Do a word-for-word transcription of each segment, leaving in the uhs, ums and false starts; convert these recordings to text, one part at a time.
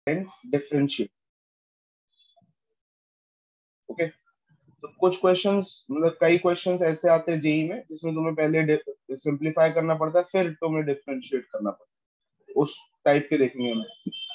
And differentiate. Okay, तो कुछ questions, मतलब कई क्वेश्चंस ऐसे आते हैं जेई में जिसमें तुम्हें पहले सिंप्लीफाई करना पड़ता है, फिर तुम्हें डिफरेंशिएट करना पड़ता है। उस टाइप के देखेंगे हम।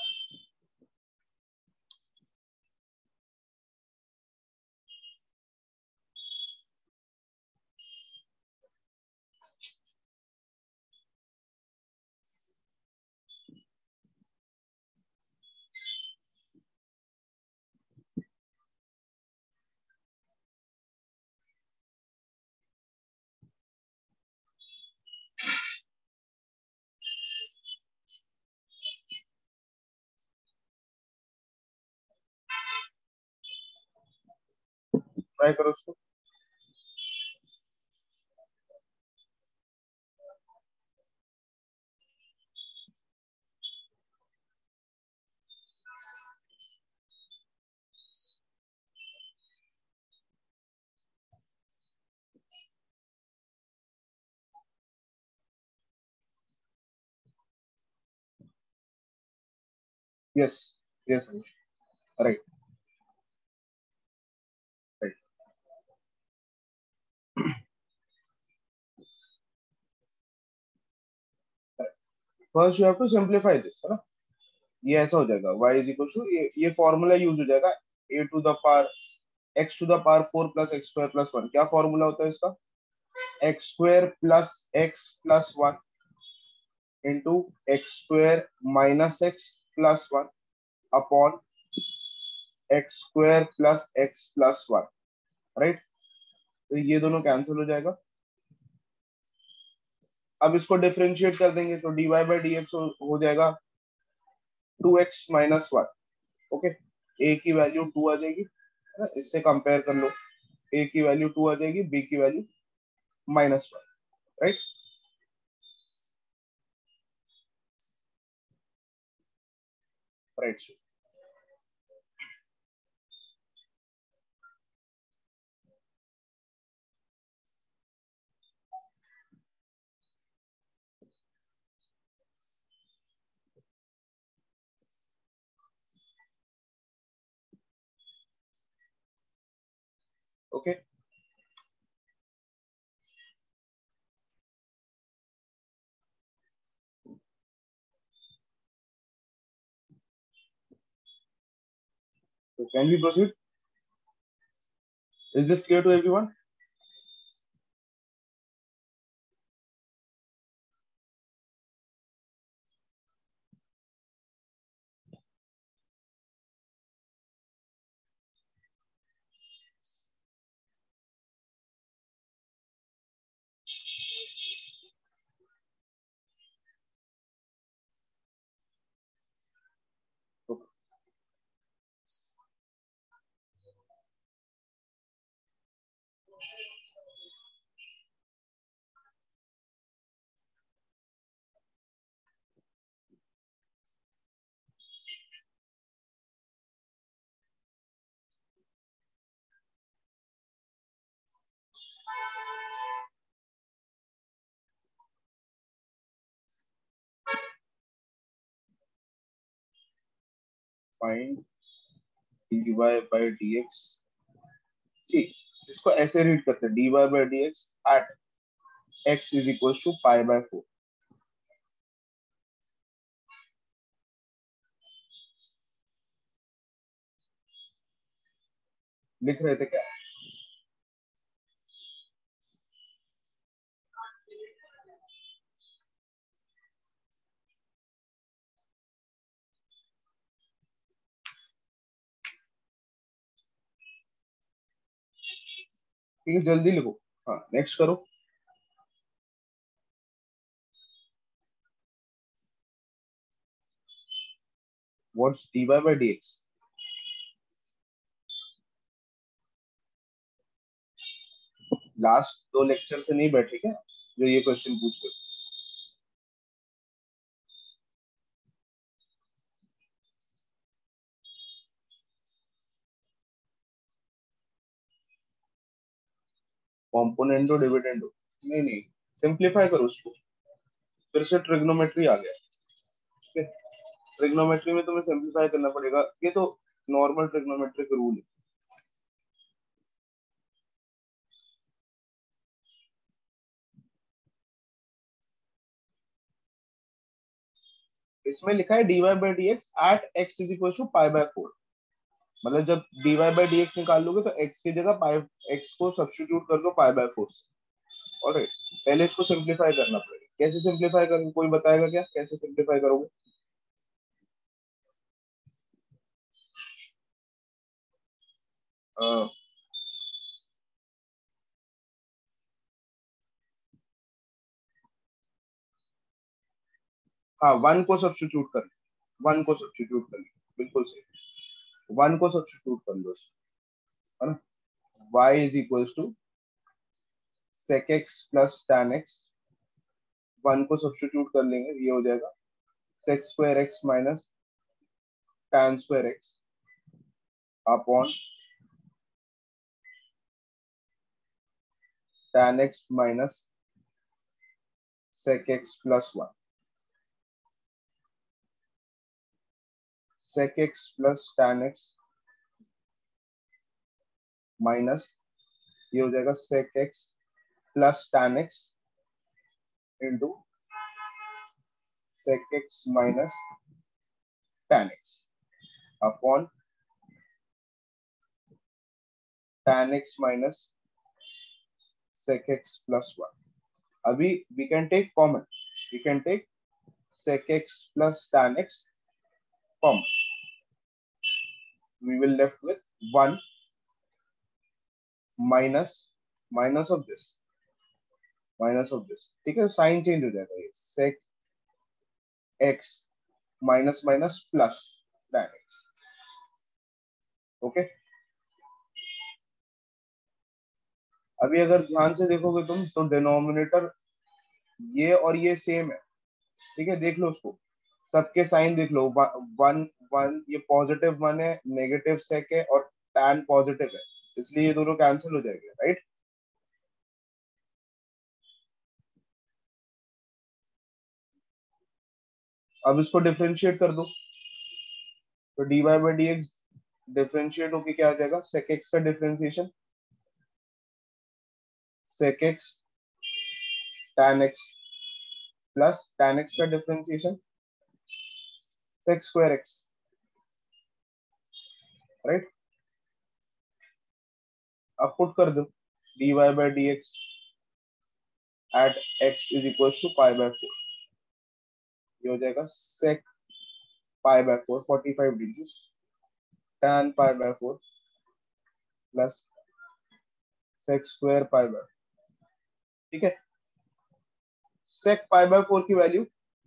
ट्राई करो उसको। Yes, yes, right, right. First you have to simplify this, है ना। ये ऐसा हो जाएगा, y इज इक्वल टू, ये ये फॉर्मूला यूज हो जाएगा, a to the power x to the power four plus x square plus one. क्या फॉर्मूला होता है इसका? X square plus x plus one into x square minus x plus one upon x square plus x plus one, right. तो ये दोनों cancel हो जाएगा। अब इसको डिफरेंशिएट कर देंगे तो dy बाई डी एक्स हो जाएगा two x minus one. Okay, a की वैल्यू टू आ जाएगी, है ना। इससे कंपेयर कर लो, a की वैल्यू टू आ जाएगी, b की value minus one, right. Right, okay. So can we proceed? Is this clear to everyone? Okay. Find dy by dx। See, इसको ऐसे रीड करते हैं, dy by dx at x is equals to pi by four. लिख रहे थे क्या? ठीक है, जल्दी लिखो। हाँ, नेक्स्ट करो। What's dy by dx? Last दो लेक्चर से नहीं बैठे क्या जो ये क्वेश्चन पूछ रहे? Componendo dividendo? नहीं नहीं, सिंप्लीफाई करो उसको। फिर से ट्रिग्नोमेट्री आ गया। ठीक है, ट्रिग्नोमेट्री में तुम्हें सिंप्लीफाई करना पड़ेगा, ये तो नॉर्मल ट्रिग्नोमेट्रिक रूल है। इसमें लिखा है dy by d x at x is equal to pi by four. मतलब जब dy बाई डी एक्स निकाल लोगे तो x की जगह पाई x को सब्स्टिट्यूट कर दो पाई बाय फोर से। ऑलराइट, पहले इसको सिंप्लीफाई करना पड़ेगा। कैसे सिंप्लीफाई करोगे, कोई बताएगा क्या कैसे सिंप्लीफाई करोगे? अ, हाँ, वन को सब्स्टिट्यूट कर लो, वन को सब्स्टिट्यूट कर लो, बिल्कुल सही। वन को सब्स्टिट्यूट कर लो इसमें, है ना। y is equal to sec x plus tan x, one को सब्स्टिट्यूट कर लेंगे, ये हो जाएगा sec square x minus tan square x upon tan x minus sec x plus one. sec x plus tan x minus, ये हो जाएगा sec x plus tan x into sec x minus tan x upon tan x minus sec x plus one. अभी we can take common, we can take sec x plus tan x common, we will left with one minus minus of this minus of this, ठीक है, sign change हो जाएगा, ये sec x minus minus plus tan x। Okay, अभी अगर ध्यान से देखोगे तुम तो डिनोमिनेटर ये और ये सेम है, ठीक है, देख लो उसको, सबके साइन देख लो, वन वन, ये पॉजिटिव वन है, नेगेटिव सेक है और tan पॉजिटिव है, इसलिए ये दोनों कैंसिल हो जाएंगे, राइट। अब इसको डिफरेंशिएट कर दो, तो dy by d x differentiate होके क्या आ जाएगा, सेक एक्स का differentiation sec x tan x plus tan x का differentiation sec square x, right. अब पुट कर दो dy by d x at x is equal to pi by four, ये हो जाएगा sec pi by four, forty five degree tan pi by four plus sec square pi by, ठीक है। Sec pi by four की value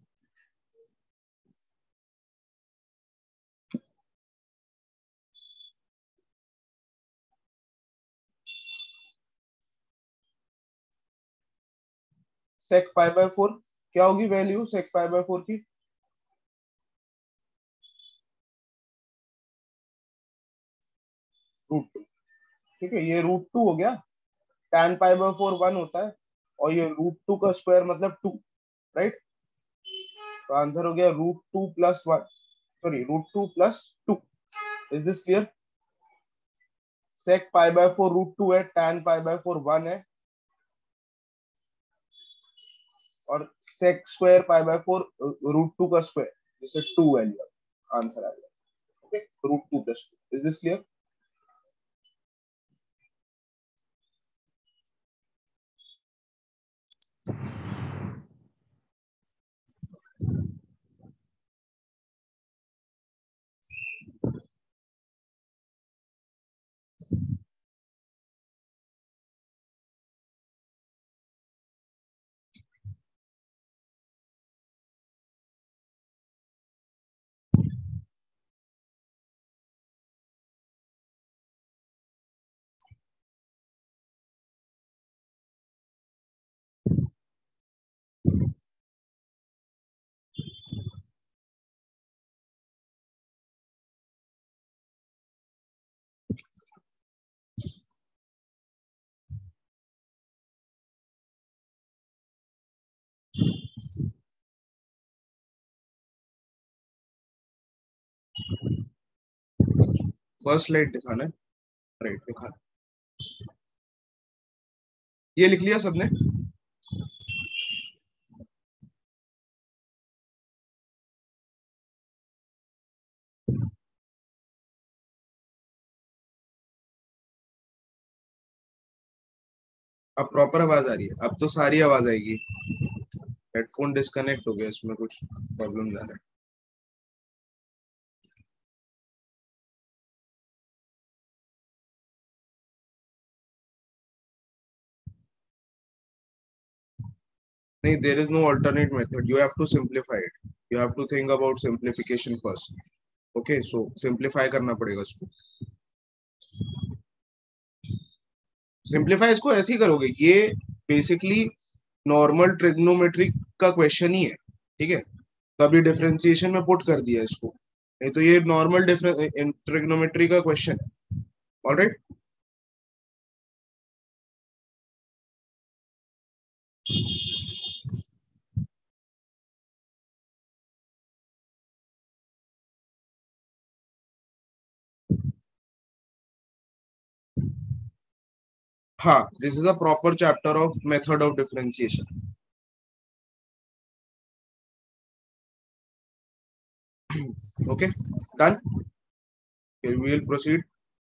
sec pi by four क्या होगी, value sec pi by four की root two, ठीक है, ये root two हो गया। tan pi by four one होता है और ये रूट टू का स्क्वायर मतलब टू, राइट। तो आंसर हो गया root two plus one, sorry root two plus two. Is this clear? Sec pi by four root two है, tan pi by four one है और सेक square pi by four root two का square, जैसे two value answer आ गया, okay, root two plus two. Is this clear? First slide दिखाना है, right दिखा, ये लिख लिया सबने? अब प्रॉपर आवाज आ रही है? अब तो सारी आवाज आएगी। हेडफोन डिस्कनेक्ट हो गया, इसमें कुछ प्रॉब्लम आ रहा है। नहीं, there is no alternate method, you have to simplify it, you have to think about simplification first. Okay, so simplify करना पड़ेगा इसको। सिंप्लीफाई इसको ऐसे ही करोगे, ये बेसिकली नॉर्मल ट्रिग्नोमेट्री का क्वेश्चन ही है, ठीक है? तो अभी डिफरेंशिएशन में पुट कर दिया इसको, नहीं तो ये नॉर्मल ट्रिग्नोमेट्री का क्वेश्चन है। ऑलराइट, हाँ, this is a proper chapter of method of differentiation. Okay, done, we will proceed.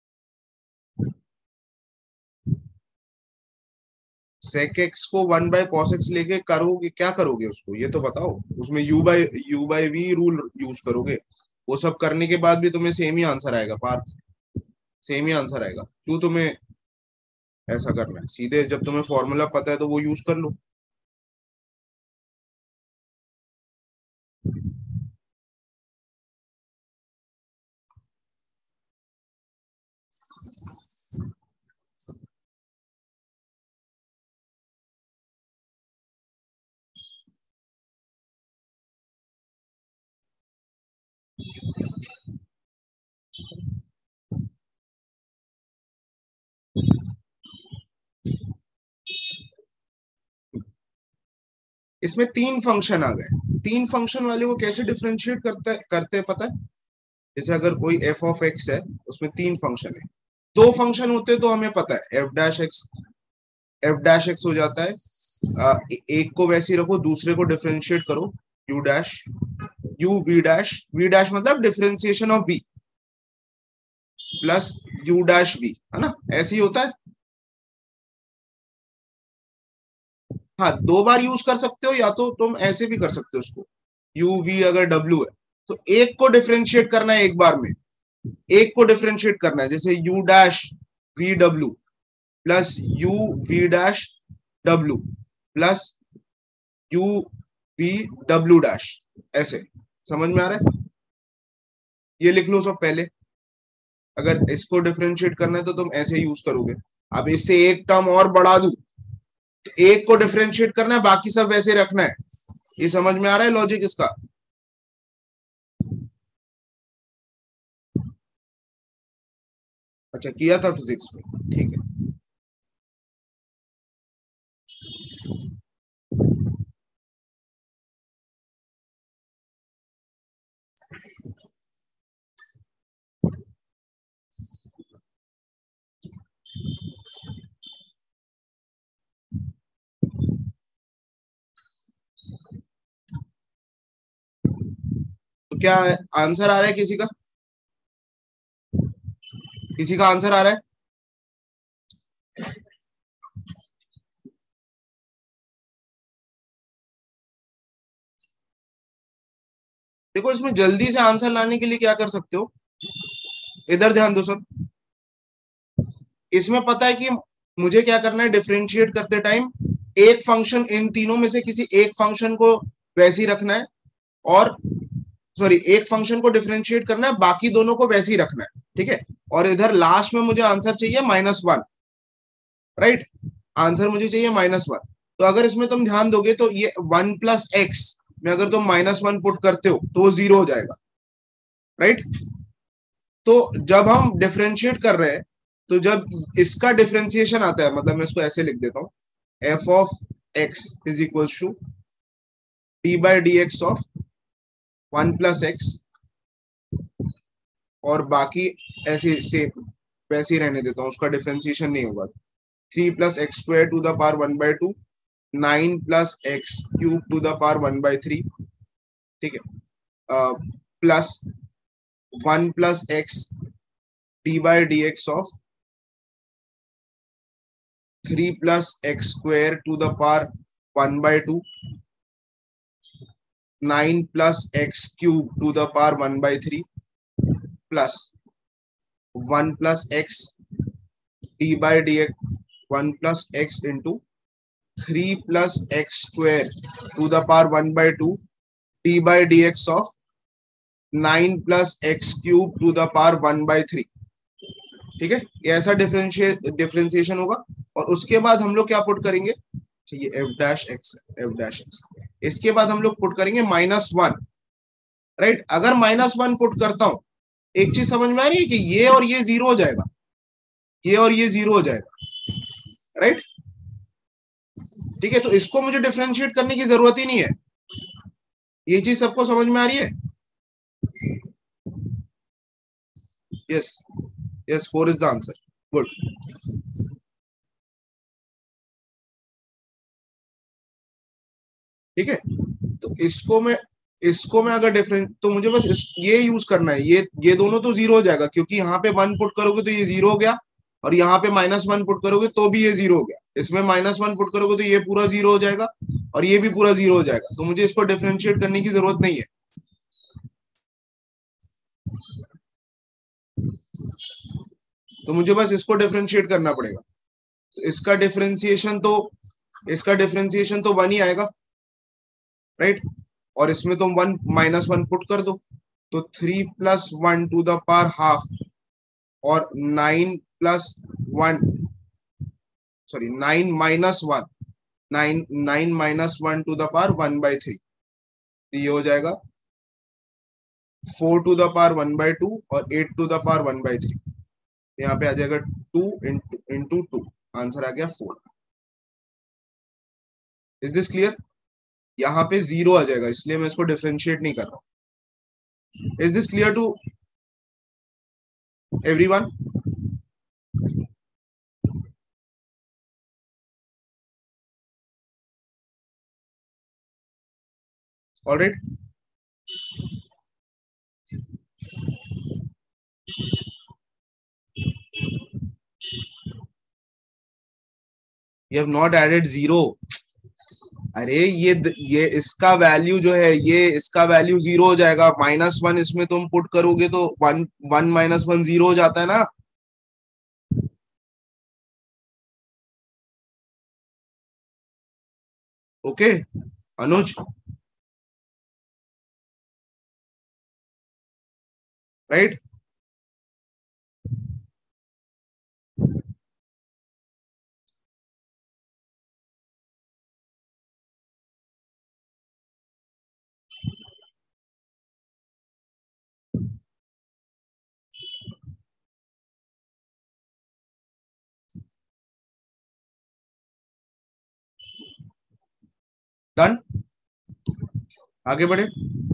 sec x को वन बाय cos x लेके करोगे, क्या करोगे उसको, ये तो बताओ। उसमें u by u by v rule use करोगे, वो सब करने के बाद भी तुम्हें सेम ही आंसर आएगा पार्थ, सेम ही आंसर आएगा। क्यों तुम्हें ऐसा करना है? सीधे जब तुम्हें फॉर्मूला पता है तो वो यूज कर लो। इसमें तीन फंक्शन आ गए, तीन फंक्शन वाले को कैसे डिफरेंशिएट करते करते हैं पता है? जैसे अगर कोई एफ ऑफ एक्स है, उसमें तीन फंक्शन है, दो फंक्शन होते तो हमें पता है f dash x, f dash x हो जाता है। आ, एक को वैसे ही रखो, दूसरे को डिफरेंशिएट करो, u dash, u v dash, v dash मतलब differentiation of v plus u dash v, है ना? ऐसे ही होता है। हाँ, दो बार यूज कर सकते हो, या तो तुम ऐसे भी कर सकते हो उसको, यू वी अगर डब्ल्यू है तो एक को डिफरेंशिएट करना है एक बार में, एक को डिफरेंशिएट करना है, जैसे you dash V W plus you v dash W plus you v W dash, ऐसे। समझ में आ रहा है? ये लिख लो सब पहले। अगर इसको डिफरेंशिएट करना है तो तुम ऐसे यूज करोगे। अब इससे एक टर्म और बढ़ा दूं, तो एक को डिफरेंशिएट करना है, बाकी सब वैसे रखना है। ये समझ में आ रहा है लॉजिक इसका? अच्छा, किया था फिजिक्स में, ठीक है। तो क्या आंसर आ रहा है किसी का? किसी का आंसर आ रहा है? देखो, इसमें जल्दी से आंसर लाने के लिए क्या कर सकते हो, इधर ध्यान दो सब। इसमें पता है कि मुझे क्या करना है, डिफरेंशिएट करते टाइम एक फंक्शन, इन तीनों में से किसी एक फंक्शन को वैसे ही रखना है, और सॉरी, एक फंक्शन को डिफरेंशिएट करना है, बाकी दोनों को वैसे ही रखना है, ठीक है? और इधर लास्ट में मुझे आंसर चाहिए माइनस वन, राइट? आंसर मुझे चाहिए माइनस वन। तो अगर इसमें तुम ध्यान दोगे तो ये वन प्लस एक्स में अगर तुम माइनस वन पुट करते हो तो वो जीरो हो जाएगा, राइट? तो जब हम डिफरेंशिएट कर रहे हैं, तो जब इसका डिफरेंशिएशन आता है, मतलब मैं इसको ऐसे लिख देता हूं, f of x is equal to d by d x of one plus x, और बाकी ऐसे से वैसे ही रहने देता हूँ, उसका डिफरेंशिएशन नहीं होगा। Three plus x square to the power one by two, nine plus x cube to the power one by three, ठीक है, plus one plus x d by d x of three plus x square to the power one by two, nine plus x cube to the power one by three, plus one plus x d by d x, one plus x into three plus x square to the power one by two d by d x of nine plus x cube to the power one by three. ठीक है, ये ऐसा differentiate differentiation होगा। और उसके बाद हम लोग क्या पुट करेंगे, ये f dash x, f dash x, इसके बाद हम लोग पुट करेंगे माइनस वन। राइट, अगर माइनस वन पुट करता हूं, एक चीज समझ में आ रही है कि ये और ये जीरो हो जाएगा, ये और ये जीरो हो जाएगा। राइट, ठीक है, तो इसको मुझे डिफरेंशिएट करने की जरूरत ही नहीं है। ये चीज सबको समझ में आ रही है? Yes, yes, four is the answer. Good. ठीक है, तो इसको मैं इसको मैं अगर डिफरेंट, तो मुझे बस इस, ये यूज करना है। ये ये दोनों तो जीरो हो जाएगा, क्योंकि यहाँ पे वन पुट करोगे तो ये जीरो हो गया, और यहाँ पे माइनस वन पुट करोगे तो भी ये जीरो हो गया। इसमें माइनस वन पुट करोगे तो ये पूरा जीरो हो जाएगा, और ये भी पूरा जीरो हो जाएगा। तो मुझे इसको डिफरेंशिएट करने की जरूरत नहीं है। तो मुझे बस इसको डिफरेंशिएट करना पड़ेगा। तो इसका डिफरेंशिएशन तो इसका डिफरेंशिएशन तो वन ही आएगा। राइट, और इसमें तुम वन माइनस वन पुट कर दो, तो three plus one to the power half, और nine plus one, sorry nine minus one, nine nine minus one to the power one by three, ये हो जाएगा four to the power one by two और eight to the power one by three. यहाँ पे आ जाएगा two into into two, answer आ गया फोर। Is this clear? यहाँ पे जीरो आ जाएगा, इसलिए मैं इसको डिफरेंशिएट नहीं कर रहा हूं। Is this clear to everyone? Alright, you have not added zero. अरे ये ये इसका वैल्यू जो है, ये इसका वैल्यू जीरो हो जाएगा। माइनस वन इसमें तुम पुट करोगे तो one one minus one zero हो जाता है ना। ओके अनुज, राइट, डन, आगे बढ़े।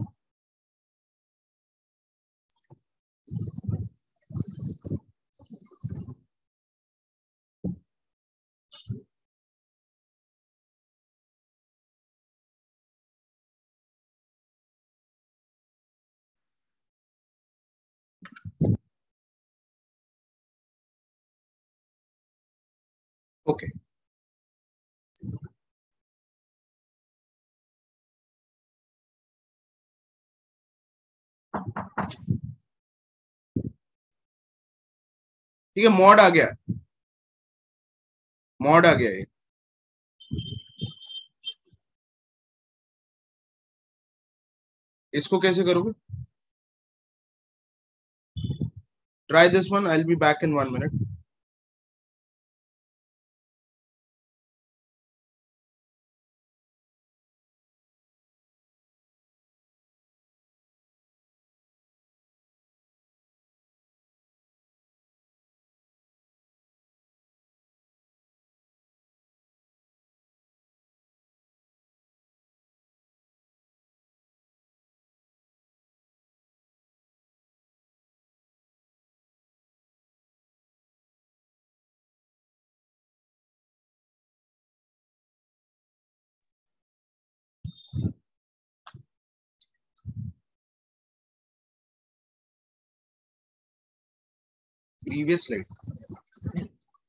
ओके, ठीक है, मॉड आ गया, मॉड आ गया ये। इसको कैसे करोगे? Try this one, I will be back in one minute. Previous slide.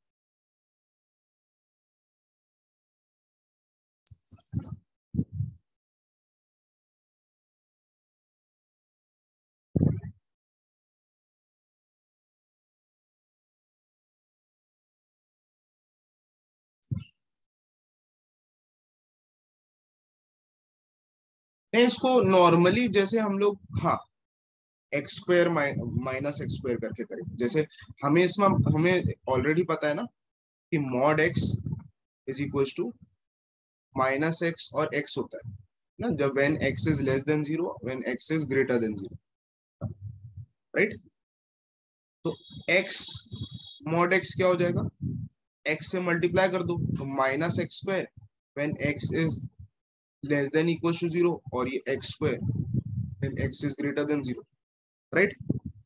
नहीं, इसको नॉर्मली जैसे हम लोग, हाँ, x square minus x square करके करें, जैसे हमें इसमें हमें ऑलरेडी पता है ना कि mod x is equal to minus x और एक्स होता है ना, जब when x is less than zero, when x is greater than zero, right. तो एक्स मॉड एक्स क्या हो जाएगा, एक्स से मल्टीप्लाई कर दो तो minus x square when x is less than equal to zero, और ये x square when x is greater than zero, right.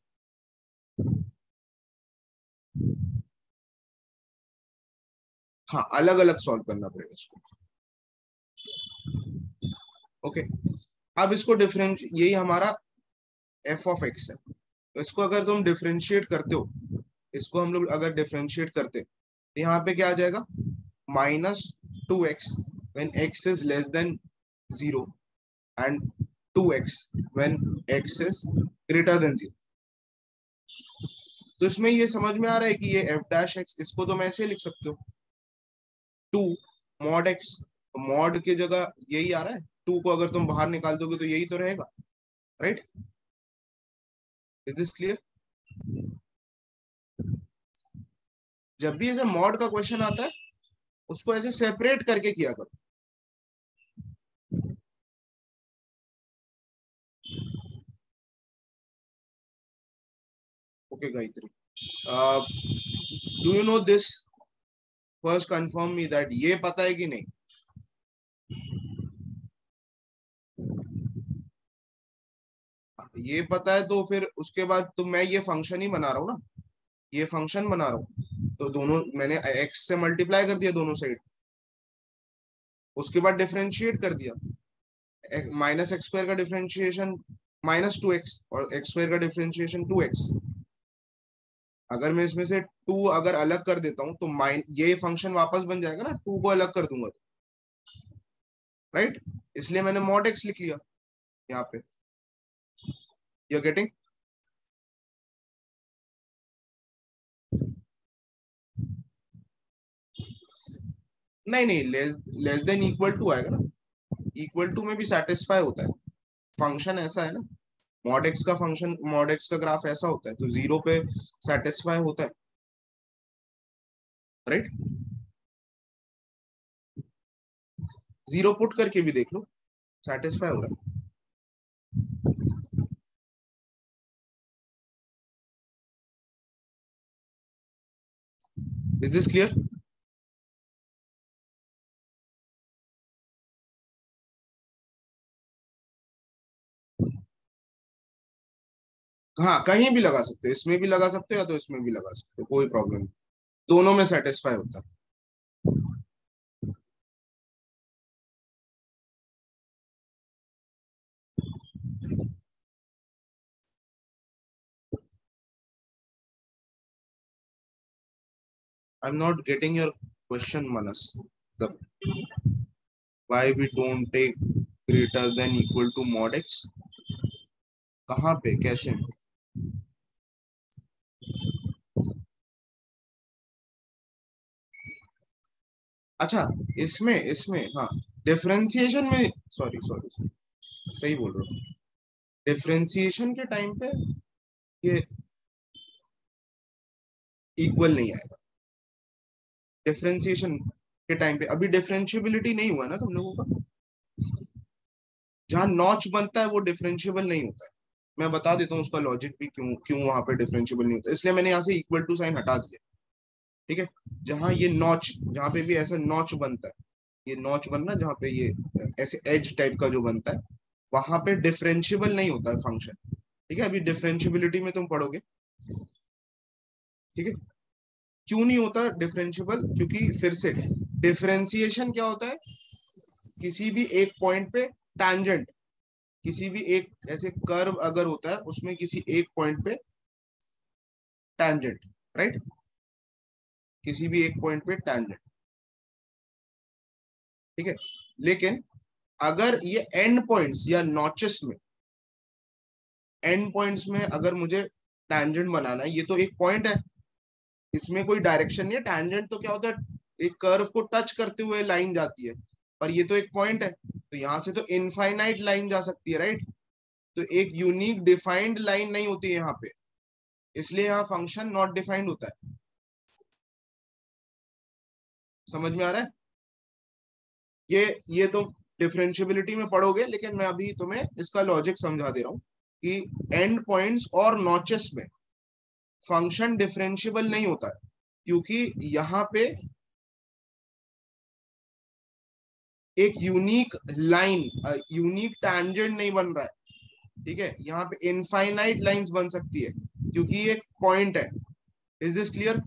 हाँ, अलग अलग सॉल्व करना पड़ेगा इसको। ओके, अब इसको डिफरेंट, यही हमारा एफ ऑफ एक्स है, तो इसको अगर तुम डिफरेंशिएट करते हो, इसको हम लोग अगर डिफरेंशिएट करते तो यहाँ पे क्या आ जाएगा, minus two x when x is less than zero and two x when x is greater than zero. तो इसमें ये समझ में आ रहा है कि ये एफ डैश एक्स, इसको तुम ऐसे लिख सकते हो, टू मॉड एक्स, मॉड की जगह यही आ रहा है, टू को अगर तुम बाहर निकाल दोगे तो यही तो रहेगा, राइट। Is this clear? जब भी ऐसे मॉड का क्वेश्चन आता है उसको ऐसे सेपरेट करके किया करो। Okay Gayatri, do you know this, first confirm me that ये पता है कि नहीं? ये पता है तो फिर उसके बाद तो मैं ये फंक्शन ही बना रहा हूँ ना, ये फंक्शन बना रहा हूँ, तो दोनों मैंने एक्स से मल्टीप्लाई कर दिया दोनों साइड, उसके बाद डिफरेंशिएट कर दिया, माइनस एक्स स्क्वायर का डिफरेंशिएशन माइनस टू एक्स और एक्स स्क्वायर का डिफरेंशिएशन टू एक्स। अगर मैं इसमें से टू अगर अलग कर देता हूं तो माइन ये फंक्शन वापस बन जाएगा ना, टू को अलग कर दूंगा, राइट। इसलिए मैंने मॉड एक्स लिख लिया यहाँ पे, यू गेटिंग? नहीं नहीं, less less than equal to आएगा ना, इक्वल टू में भी सेटिस्फाई होता है, फंक्शन ऐसा है ना, मॉड एक्स का फंक्शन, मॉड एक्स का ग्राफ ऐसा होता है, तो जीरो पे सेटिस्फाई होता है, राइट। जीरो पुट करके भी देख लो, सेटिस्फाई हो रहा है। Is this clear? हाँ, कहीं भी लगा सकते हो, इसमें भी लगा सकते हो या तो इसमें भी लगा सकते हो, कोई प्रॉब्लम नहीं, दोनों में सेटिस्फाई होता है। I am not getting your question Manas, the why we don't take greater than equal to mod x, कहाँ पे कैसे? अच्छा, इसमें इसमें हाँ, डिफरेंशिएशन में, सॉरी सॉरी सॉरी, सही बोल रहा हूँ, डिफरेंशिएशन के टाइम पे ये इक्वल नहीं आएगा, डिफरेंशिएशन के टाइम पे अभी डिफरेंशिएबिलिटी नहीं हुआ ना तुम लोगों का, जहां नॉच बनता है वो डिफरेंशिएबल नहीं होता है। मैं बता देता हूँ उसका लॉजिक भी, क्यों क्यों वहां पे डिफरेंशिएबल नहीं होता, इसलिए मैंने यहाँ से इक्वल टू साइन हटा दिया, ठीक है। जहां ये नॉच, जहां पे भी ऐसा नॉच बनता है, ये नॉच बनना जहां पे ये ऐसे एज टाइप का जो बनता है, वहां पे डिफरेंशिएबल नहीं होता है फंक्शन, ठीक है। अभी डिफरेंशिएबिलिटी में तुम पढ़ोगे, ठीक है। क्यों नहीं होता डिफरेंशिएबल? क्योंकि फिर से डिफरेंशिएशन क्या होता है, किसी भी एक पॉइंट पे टैंजेंट, किसी भी एक ऐसे कर्व अगर होता है उसमें किसी एक पॉइंट पे टैंजेंट, राइट, किसी भी एक पॉइंट पे टैंजेंट, ठीक है। लेकिन अगर ये एंड पॉइंट्स या नॉचेस में, एंड पॉइंट्स में अगर मुझे टैंजेंट बनाना है, ये तो एक पॉइंट है, इसमें कोई डायरेक्शन नहीं है। टैंजेंट तो क्या होता है, एक कर्व को टच करते हुए लाइन जाती है, पर ये तो एक पॉइंट है, तो यहां से तो इनफाइनाइट लाइन जा सकती है, राइट। तो एक यूनिक डिफाइंड लाइन नहीं होती है यहाँ पे, इसलिए यहाँ फंक्शन नॉट डिफाइंड होता है। समझ में आ रहा है? ये ये तो डिफरेंशियबिलिटी में पढ़ोगे, लेकिन मैं अभी तुम्हें इसका लॉजिक समझा दे रहा हूं कि एंड पॉइंट्स और नॉचेस में फंक्शन डिफरेंशियबल नहीं होता है, क्योंकि यहाँ पे एक यूनिक लाइन, यूनिक टैंजेंट नहीं बन रहा है, ठीक है। यहाँ पे इनफाइनाइट लाइंस बन सकती है क्योंकि ये एक पॉइंट है। Is this clear?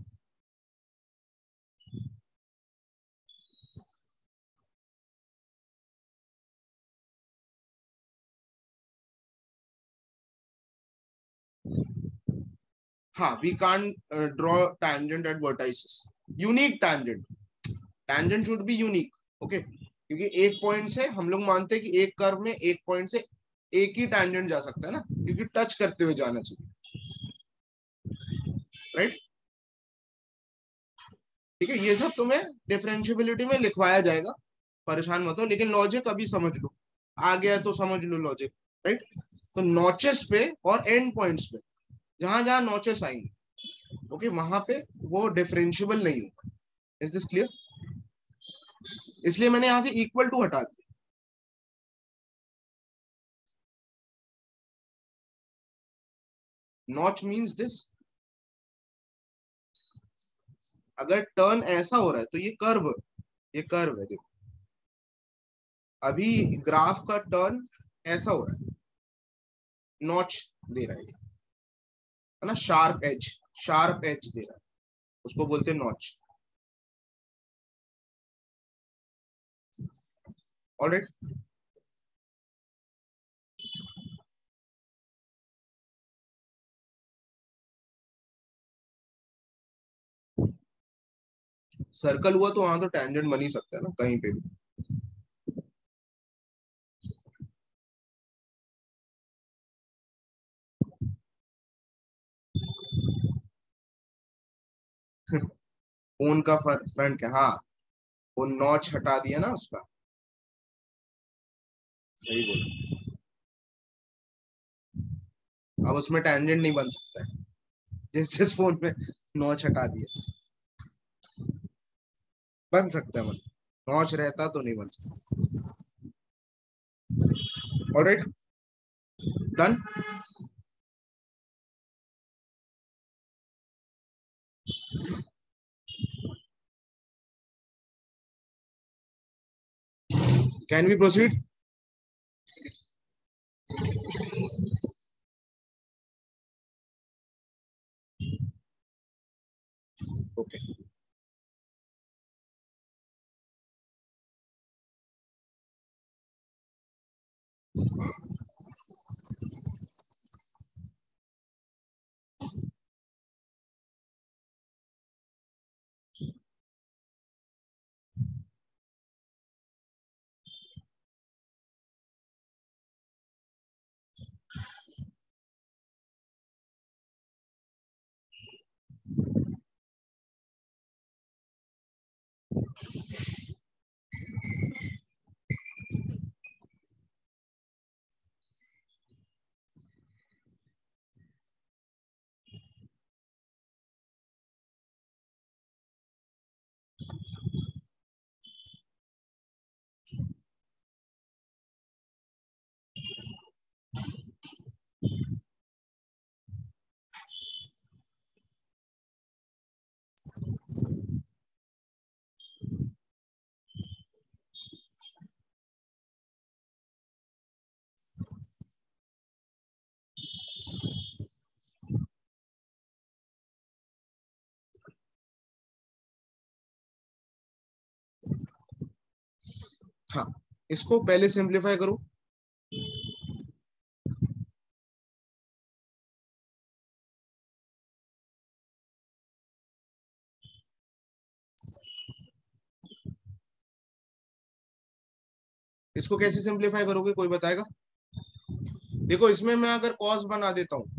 हाँ, we can't draw tangent at vertices, unique tangent, tangent should be unique, okay. क्योंकि एक पॉइंट से हम लोग मानते हैं कि एक कर्व में एक पॉइंट से एक ही टैंजेंट जा सकता है ना, क्योंकि टच करते हुए जाना चाहिए, राइट। ठीक है, ये सब तुम्हें डिफरेंशियबिलिटी में लिखवाया जाएगा, परेशान मत हो, लेकिन लॉजिक अभी समझ लो, आ गया तो समझ लो लॉजिक, राइट। तो नॉचेस पे और एंड पॉइंट्स पे, जहां जहां नॉचेस आएंगे, ओके, वहां पे वो डिफरेंशियबल नहीं होगा। Is this clear? इसलिए मैंने यहां से इक्वल टू हटा दिया। नॉच मीन्स दिस, अगर टर्न ऐसा हो रहा है तो ये कर्व, ये कर्व है, देखो अभी ग्राफ का टर्न ऐसा हो रहा है, नॉच दे रहा है ये, है ना, शार्प एज, शार्प एज दे रहा है, उसको बोलते हैं नॉच। ऑलराइट, सर्कल हुआ तो वहां तो टेंजेंट बन ही सकता है ना कहीं पे भी। फोन का फ्रंट क्या, हाँ, वो नॉच हटा दिया ना उसका, सही बोला। अब उसमें टेंजेंट नहीं बन सकता है, जिस जिस फोन में नॉच हटा दिया। बन सकता है, मतलब नॉच रहता तो नहीं बन सकता। Alright, done. Can we proceed? Okay, हाँ, इसको पहले सिंप्लीफाई करो। इसको कैसे सिंप्लीफाई करोगे, कोई बताएगा? देखो इसमें मैं अगर कॉस बना देता हूँ,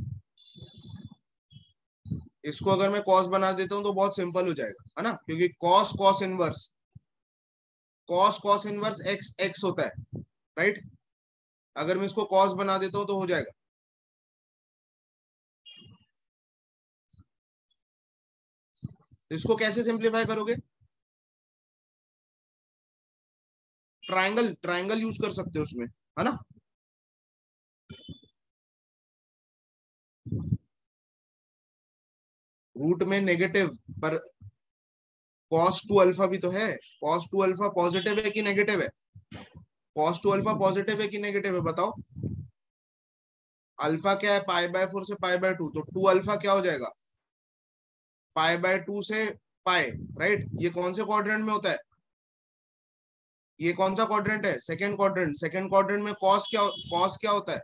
इसको अगर मैं कॉस बना देता हूँ तो बहुत सिंपल हो जाएगा, है ना, क्योंकि cos cos inverse, cos cos inverse x x होता है, राइट। अगर मैं इसको कॉस बना देता हूँ तो हो जाएगा। इसको कैसे सिंप्लीफाई करोगे? ट्राइंगल, ट्राइंगल यूज कर सकते हो उसमें, है ना। रूट में नेगेटिव, पर कॉस टू अल्फा भी तो है। कॉस टू अल्फा पॉजिटिव है कि नेगेटिव है? कॉस टू अल्फा पॉजिटिव है कि नेगेटिव है, बताओ। अल्फा क्या है, पाई बाय फोर से पाई बाय टू, तो टू अल्फा क्या हो जाएगा, पाई बाय टू से पाई, राइट। ये कौन से क्वाड्रेंट में होता है, ये कौन सा क्वाड्रेंट है, सेकंड क्वाड्रेंट। सेकंड क्वाड्रेंट में कॉस क्या, कॉस क्या होता है,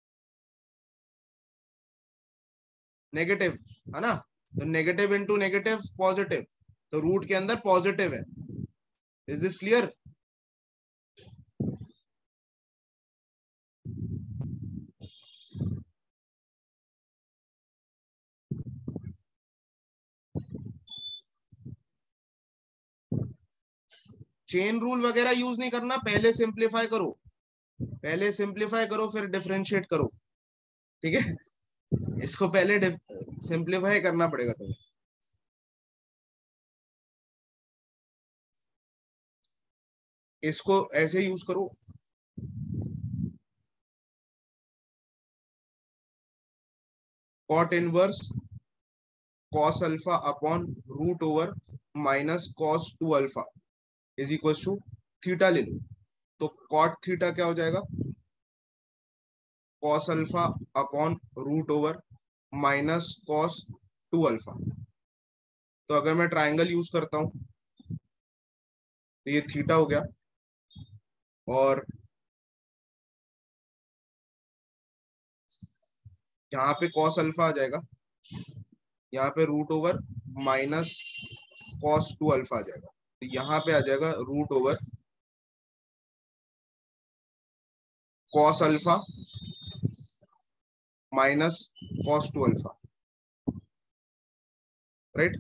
नेगेटिव, है ना। तो नेगेटिव इंटू नेगेटिव पॉजिटिव, तो रूट के अंदर पॉजिटिव है। Is this clear? Chain rule वगैरह यूज नहीं करना, पहले सिंप्लीफाई करो, पहले सिंप्लीफाई करो फिर डिफरेंशिएट करो, ठीक है। इसको पहले सिंप्लीफाई करना पड़ेगा तुम्हें। इसको ऐसे यूज करो, cot inverse cos alpha upon root over minus cos two alpha is equal to theta ले लो। तो कॉट थीटा क्या हो जाएगा, cos alpha upon root over minus cos two alpha. तो अगर मैं ट्राइंगल यूज करता हूं तो ये थीटा हो गया, और यहाँ पे कॉस अल्फा आ जाएगा, यहाँ पे root over minus cos two alpha आ जाएगा। तो यहाँ पे आ जाएगा root over cos alpha minus cos two alpha, right.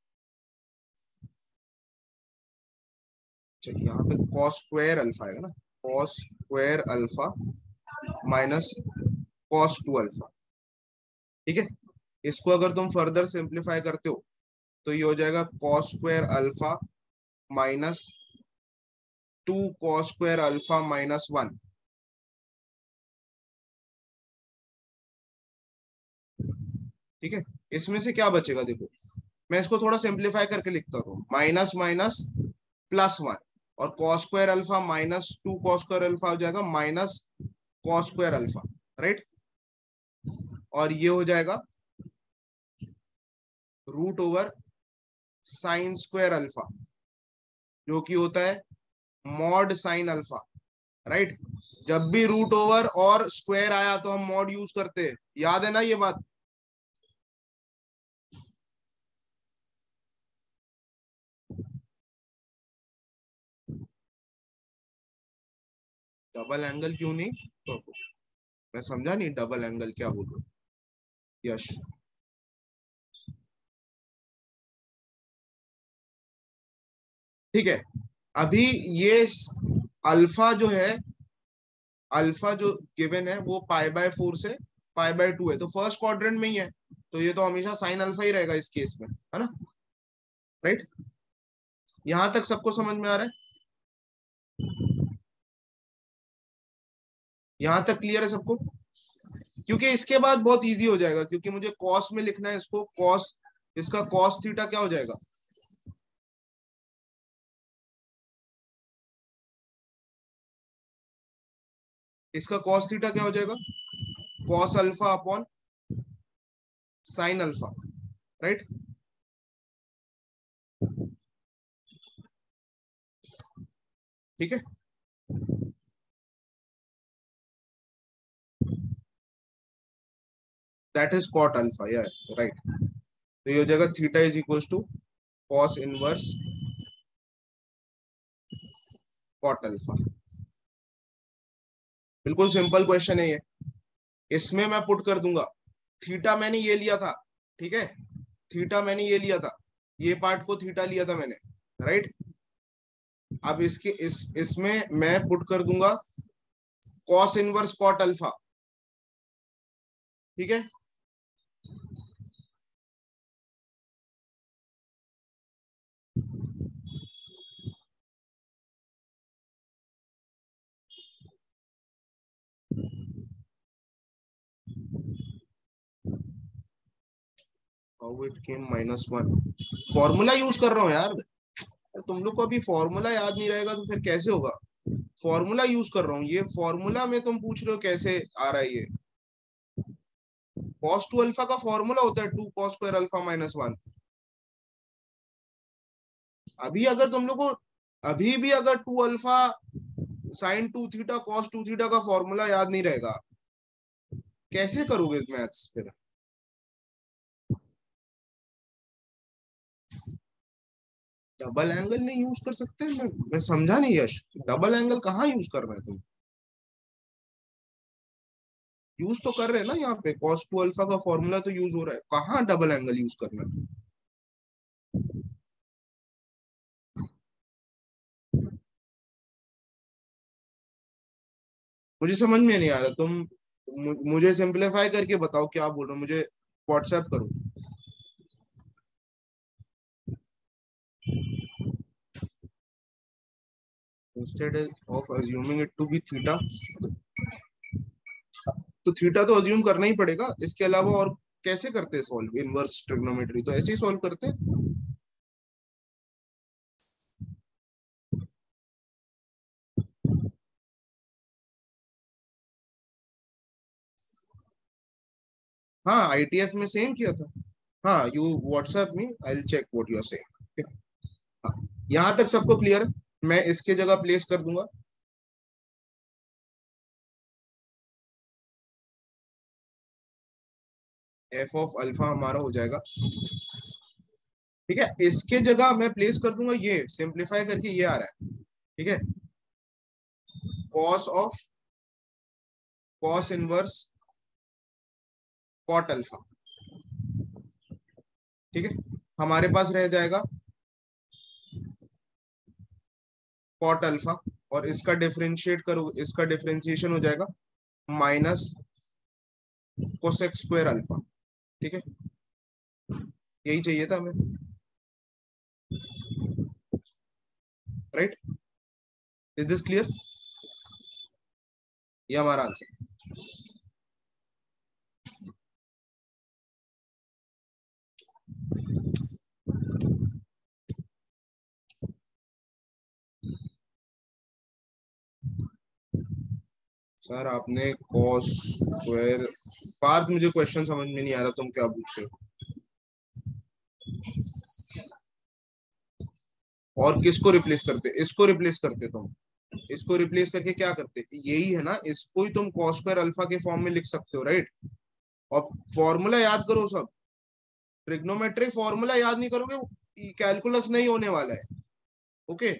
चलिए यहाँ पे कॉस स्क्वायर अल्फा आएगा ना, cos square alpha minus cos two alpha, ठीक है। इसको अगर तुम फर्दर सिंप्लीफाई करते हो तो ये हो जाएगा cos square alpha minus two cos square alpha minus one, ठीक है। इसमें से क्या बचेगा, देखो मैं इसको थोड़ा सिंप्लीफाई करके लिखता हूँ, माइनस माइनस प्लस वन, और cos square alpha minus two cos square alpha हो जाएगा minus cos square alpha, right. और ये हो जाएगा root over sine square alpha, जो कि होता है मॉड साइन अल्फा, राइट। जब भी रूट ओवर और स्क्वायर आया तो हम मॉड यूज करते हैं, याद है ना ये बात। डबल एंगल क्यों नहीं, तो मैं समझा नहीं, डबल एंगल क्या बोल रहे हो यश। ठीक है, अभी ये अल्फा जो है, अल्फा जो गिवन है वो पाई बाय फोर से पाई बाय टू है, तो फर्स्ट क्वाड्रेंट में ही है, तो ये तो हमेशा साइन अल्फा ही रहेगा इस केस में, है ना, राइट। यहां तक सबको समझ में आ रहा है, यहां तक क्लियर है सबको? क्योंकि इसके बाद बहुत इजी हो जाएगा, क्योंकि मुझे कॉस में लिखना है इसको, कॉस, इसका कॉस थीटा क्या हो जाएगा, इसका कॉस थीटा क्या हो जाएगा, cos alpha upon sine alpha, right. ठीक है, दैट इज कॉट अल्फा, या राइट। तो ये हो जाएगा theta is equal to cos inverse cot alpha. बिल्कुल सिंपल क्वेश्चन है ये। इसमें मैं पुट कर दूंगा, थीटा मैंने ये लिया था, ठीक है, थीटा मैंने ये लिया था, ये पार्ट को थीटा लिया था मैंने, राइट। अब इसके इस इसमें मैं पुट कर दूंगा कॉस इनवर्स कॉट अल्फा, ठीक है। How it came minus one, formula use कर रहा हूँ यार। तुम लोग को अभी फॉर्मूला याद नहीं रहेगा तो फिर कैसे होगा। फॉर्मूला यूज कर रहा हूँ, ये फॉर्मूला में तुम पूछ रहे हो कैसे आ रहा है ये। कॉस टू अल्फा का फॉर्मूला होता है two cos square alpha minus one. अभी अगर तुम लोग को अभी भी अगर two alpha sine two theta cos two theta का फॉर्मूला याद नहीं रहेगा, कैसे करोगे मैथ्स फिर। डबल एंगल नहीं यूज कर सकते, मैं, मैं समझा नहीं यश, डबल एंगल कहाँ यूज कर रहे हैं तुम। यूज तो कर रहे हैं ना, यहाँ पे कॉस टू अल्फा का फॉर्मूला तो यूज हो रहा है, कहाँ डबल एंगल यूज करना है। मुझे समझ में नहीं आ रहा, तुम मु- मुझे सिंपलीफाई करके बताओ क्या बोल रहे हो, मुझे व्हाट्सएप करो। Instead of assuming it to be theta, तो थीटा तो अज्यूम करना ही पड़ेगा, इसके अलावा और कैसे करते हैं सॉल्व इनवर्स ट्रिग्नोमेट्री, तो ऐसे ही सॉल्व करते हैं। हाँ आईटीएफ में सेम किया था। हाँ you WhatsApp me, I will check what you are saying. हाँ, यहाँ तक सबको क्लियर है, मैं इसके जगह प्लेस कर दूंगा। एफ ऑफ अल्फा हमारा हो जाएगा, ठीक है। इसके जगह मैं प्लेस कर दूंगा, ये सिंप्लीफाई करके ये आ रहा है, ठीक है, cos of cos inverse cot alpha, ठीक है। हमारे पास रह जाएगा कॉट अल्फा, और इसका डिफरेंशिएट करो, इसका डिफरेंशिएशन हो जाएगा माइनस कोसेक स्क्वायर अल्फा, ठीक है। यही चाहिए था हमें, राइट। इज दिस क्लियर, ये हमारा आंसर। सर आपने कॉस स्क्वायर, पार्थ मुझे क्वेश्चन समझ में नहीं आ रहा, तुम क्या पूछ रहे हो। और किसको रिप्लेस करते, इसको रिप्लेस करते तुम, इसको रिप्लेस करके क्या करते, यही है ना, इसको ही तुम कॉस स्क्वायर अल्फा के फॉर्म में लिख सकते हो, राइट। और फॉर्मूला याद करो सब, ट्रिग्नोमेट्रिक फॉर्मूला याद नहीं करोगे कैलकुलस नहीं होने वाला है, ओके।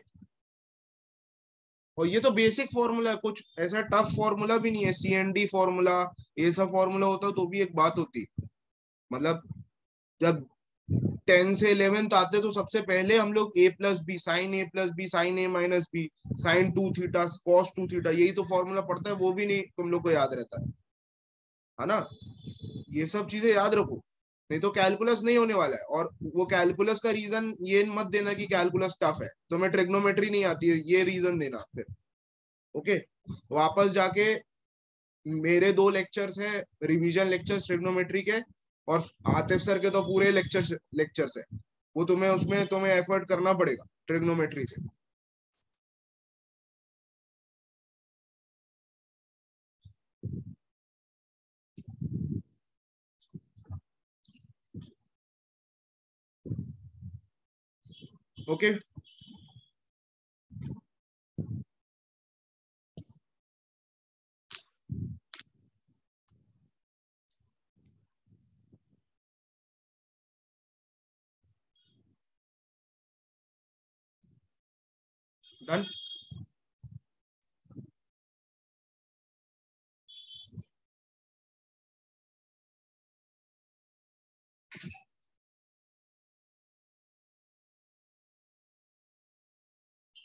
और ये तो बेसिक फॉर्मूला है, कुछ ऐसा टफ फॉर्मूला भी नहीं है, सी एन डी फॉर्मूला, ये सब फॉर्मूला होता तो भी एक बात होती, मतलब जब टेन से इलेवेंथ आते तो सबसे पहले हम लोग a plus b sine a plus b sine a minus b sine two theta cos two theta, यही तो फॉर्मूला पड़ता है, वो भी नहीं तुम लोग को याद रहता है है ना। ये सब चीजें याद रखो, नहीं तो कैलकुलस नहीं होने वाला है। और वो कैलकुलस का रीजन ये मत देना कि कैलकुलस टफ है, तुम्हें ट्रिग्नोमेट्री नहीं आती है, ये रीजन देना फिर, ओके। वापस जाके मेरे दो लेक्चर्स हैं, रिवीजन लेक्चर्स ट्रिग्नोमेट्री के, और आतिफ सर के तो पूरे लेक्चर्स लेक्चर्स है, वो तुम्हें उसमें तुम्हें एफर्ट करना पड़ेगा ट्रिग्नोमेट्री पे, ओके। डन।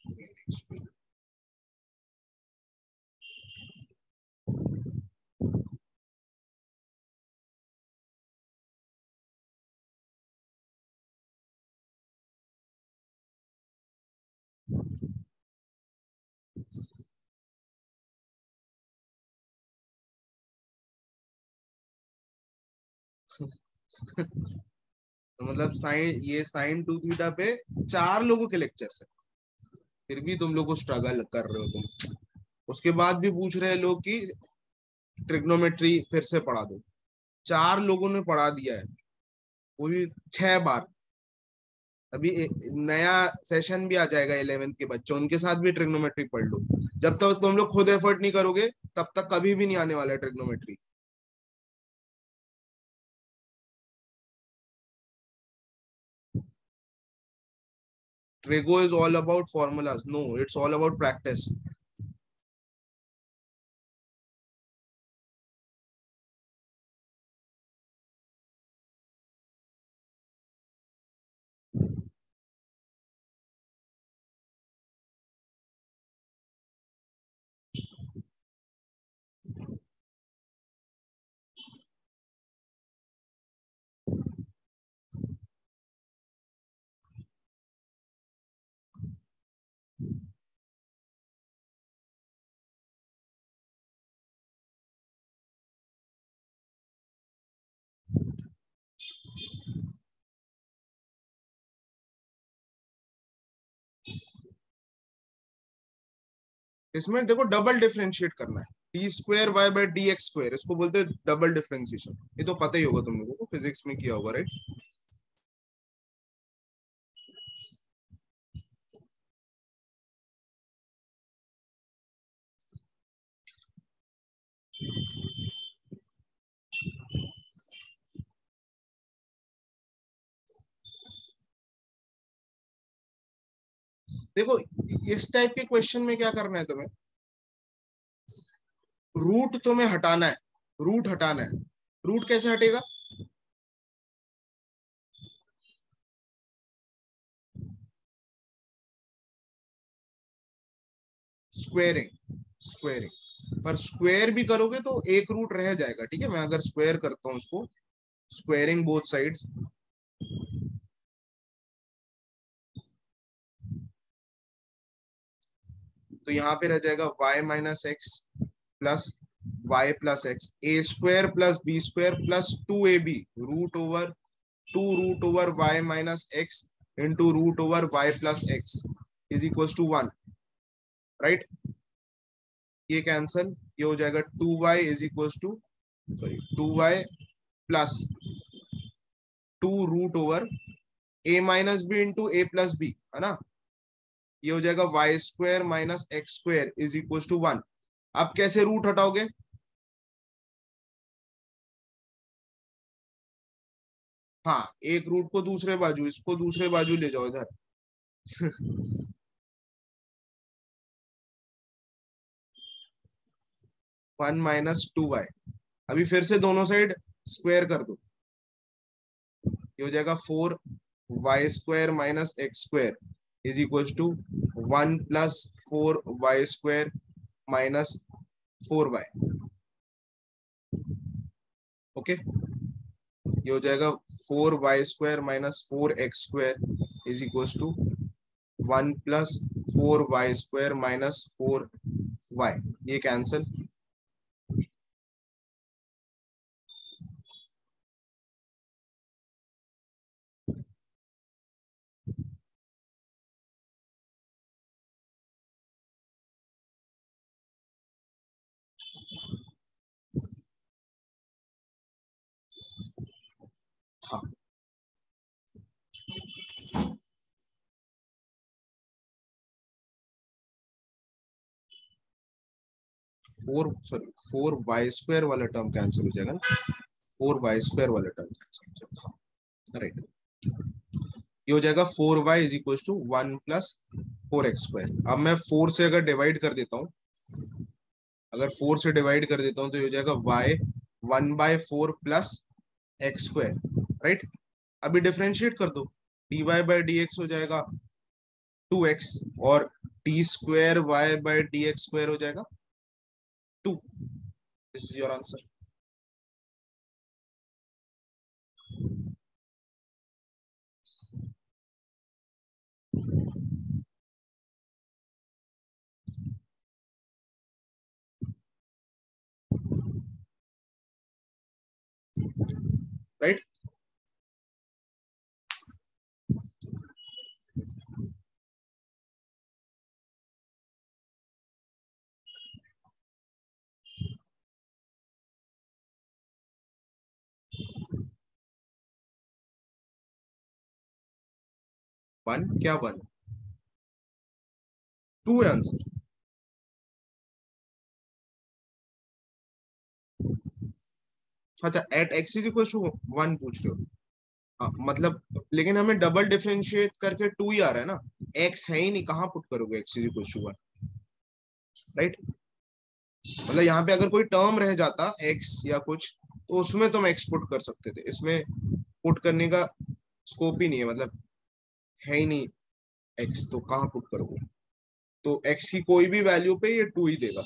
तो मतलब साइन, ये साइन टू थीटा पे चार लोगों के लेक्चर्स है, फिर भी तुम लोग को स्ट्रगल कर रहे हो तुम। उसके बाद भी पूछ रहे हैं लोग कि ट्रिग्नोमेट्री फिर से पढ़ा दो। चार लोगों ने पढ़ा दिया है, वो भी छह बार। अभी ए- नया सेशन भी आ जाएगा इलेवेंथ के बच्चों, उनके साथ भी ट्रिग्नोमेट्री पढ़ लो। जब तक तुम लोग खुद एफर्ट नहीं करोगे तब तक कभी भी नहीं आने वाला है trigonometry. Trigo is all about formulas, no it's all about practice. इसमें देखो डबल डिफरेंशिएट करना है, d square y by d x square, इसको बोलते हैं डबल डिफरेंशिएशन। ये तो पता ही होगा तुम लोगों को, फिजिक्स में किया होगा, राइट? देखो इस टाइप के क्वेश्चन में क्या करना है तुम्हें, रूट तुम्हें हटाना है, रूट हटाना है। रूट कैसे हटेगा? Squaring, squaring. पर स्क्वेयर भी करोगे तो एक रूट रह जाएगा, ठीक है? मैं अगर स्क्वेयर करता हूं उसको, स्क्वेयरिंग बोथ साइड्स, तो यहाँ पे रह जाएगा y minus x plus y plus x, a square plus b square plus two a b root over two root over y minus x into root over y plus x is equal to one, right? ये cancel, ये हो जाएगा two y is equal to, sorry, two y plus two root over a minus b into a plus b, है ना? ये हो जाएगा y square minus x square is equal to one. अब कैसे रूट हटाओगे? हाँ, एक रूट को दूसरे बाजू, इसको दूसरे बाजू ले जाओ इधर। वन माइनस टू वाई, अभी फिर से दोनों साइड स्क्वायर कर दो, ये हो जाएगा four y square minus x square is equal to one plus four y square minus four y. Okay, ये हो जाएगा four y square minus four x square is equal to one plus four y square minus four y, ये cancel. हाँ, four, sorry, four y square वाला term cancel हो जाएगा ना, four y square वाला टर्म कैंसिल हो जाएगा, हाँ राइट। ये हो जाएगा four y is equal to one plus four x square. अब मैं फोर से अगर डिवाइड कर देता हूँ, अगर फोर से डिवाइड कर देता हूँ तो ये हो जाएगा y one by four plus x square, right? अभी डिफरेंशिएट कर दो, d y by d x हो जाएगा टू एक्स, और t square y by d x square हो जाएगा two. This is your answer. Right. One क्या वन टू है आंसर। अच्छा at x is equal to one पूछ रहे हो। हाँ, मतलब लेकिन हमें डबल डिफरेंशिएट करके टू ही आ रहा है ना। एक्स है ही नहीं, कहाँ पुट करोगे x is equal to one. Right. मतलब यहाँ पे अगर कोई टर्म रह जाता एक्स या कुछ तो उसमें तुम एक्स पुट कर सकते थे, इसमें पुट करने का स्कोप ही नहीं है, मतलब है ही नहीं एक्स, तो कहाँ पुट करोगे। तो एक्स की कोई भी वैल्यू पे ये टू ही देगा।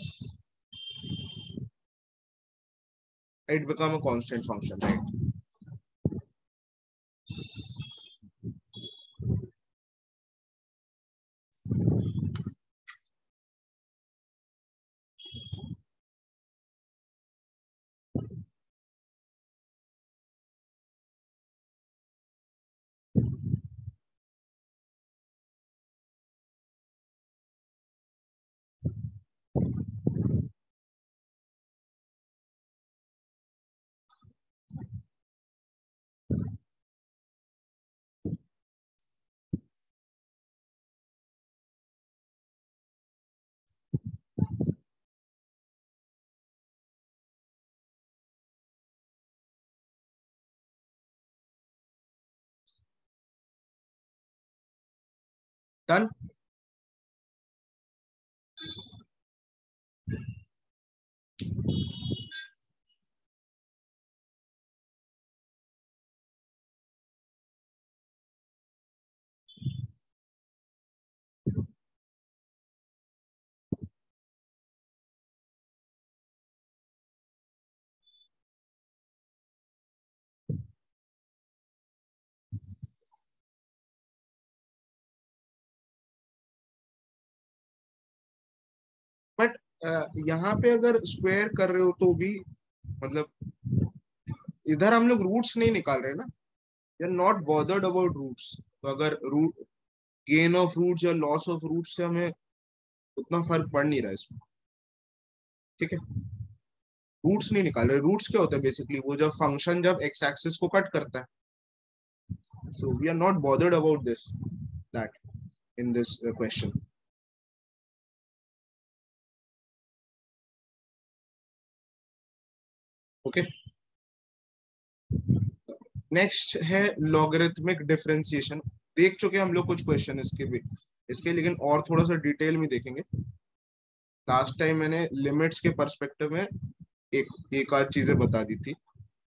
It become a constant function right. Done. But यहाँ पे अगर स्क्वायर कर रहे हो तो भी मतलब इधर हम लोग रूट्स नहीं निकाल रहे ना। We are not bothered about roots. तो अगर रूट गेन ऑफ रूट्स या लॉस ऑफ रूट्स से हमें उतना फर्क पड़ नहीं रहा है इसमें। ठीक है। रूट्स नहीं निकाल रहे। रूट्स क्या होता है बेसिकली, वो जब फंक्शन जब एक्स एक्सिस को कट करता है। So we are not bothered about this that in this question. Okay. Next है लॉगरिथमिक डिफरेंशिएशन। देख चुके हम लोग कुछ क्वेश्चन इसके भी इसके, लेकिन और थोड़ा सा डिटेल में देखेंगे। लास्ट टाइम मैंने लिमिट्स के पर्सपेक्टिव में एक एक आध चीजें बता दी थी।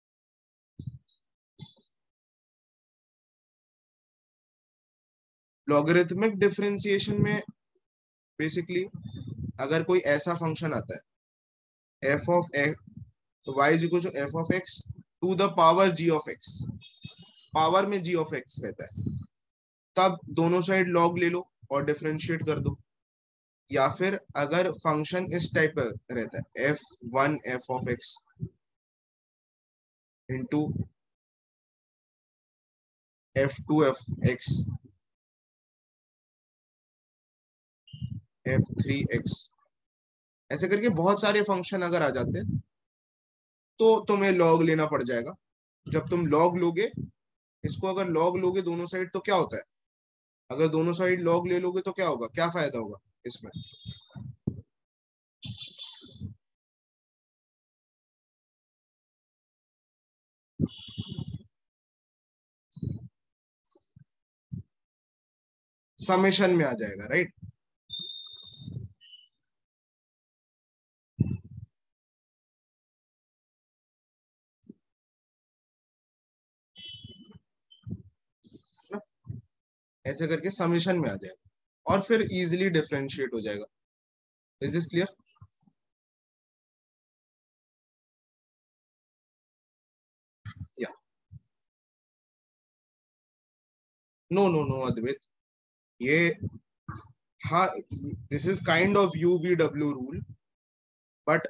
लॉगरिथमिक डिफरेंशिएशन में बेसिकली अगर कोई ऐसा फंक्शन आता है f of x y is equal to f of x to the power g of x, power में जी ऑफ एक्स रहता है, तब दोनों साइड लॉग ले लो और डिफरेंशिएट कर दो। या फिर अगर फंक्शन इस टाइप का रहता है f one f of x into f two f x f three x, ऐसे करके बहुत सारे फंक्शन अगर आ जाते हैं तो तुम्हें लॉग लेना पड़ जाएगा। जब तुम लॉग लोगे, इसको अगर लॉग लोगे दोनों साइड तो क्या होता है, अगर दोनों साइड लॉग ले लोगे तो क्या होगा, क्या फायदा होगा इसमें। समेशन में आ जाएगा राइट। ऐसे करके समेशन में आ जाएगा। और फिर इजिली डिफरेंशिएट हो जाएगा। Is this clear? या नो नो नो अद्वैत, ये हाँ, this is kind of u v डब्ल्यू रूल, बट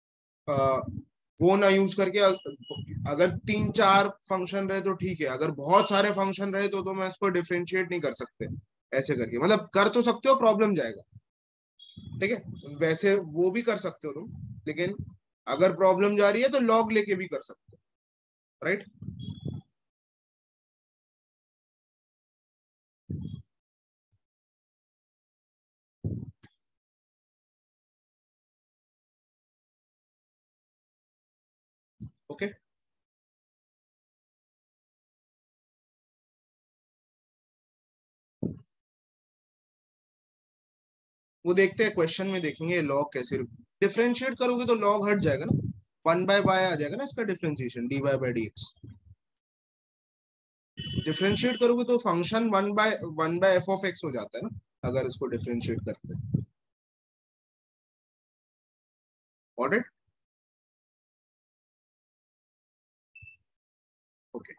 वो ना यूज करके अ- अगर तीन चार फंक्शन रहे तो ठीक है, अगर बहुत सारे फंक्शन रहे तो तो मैं इसको डिफरेंशिएट नहीं कर सकते ऐसे करके, मतलब कर तो सकते हो, प्रॉब्लम जाएगा। ठीक है, वैसे वो भी कर सकते हो तुम, लेकिन अगर प्रॉब्लम जा रही है तो लॉग लेके भी कर सकते हो, राइट? ओके, वो देखते हैं क्वेश्चन में, देखेंगे लॉग कैसे डिफरेंशिएट करोगे तो लॉग हट जाएगा ना, वन बाय बाय आ जाएगा ना इसका differentiation, d y by d x. Differentiate करोगे तो function one by one by f of x हो जाता है ना, अगर इसको डिफरेंशिएट करते हैं। Got it? ओके,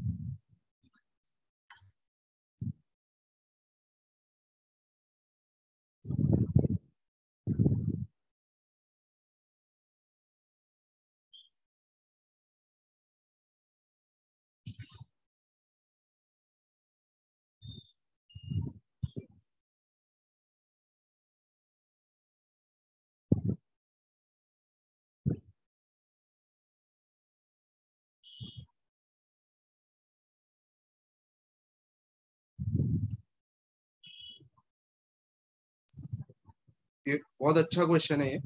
ये बहुत अच्छा क्वेश्चन है ये।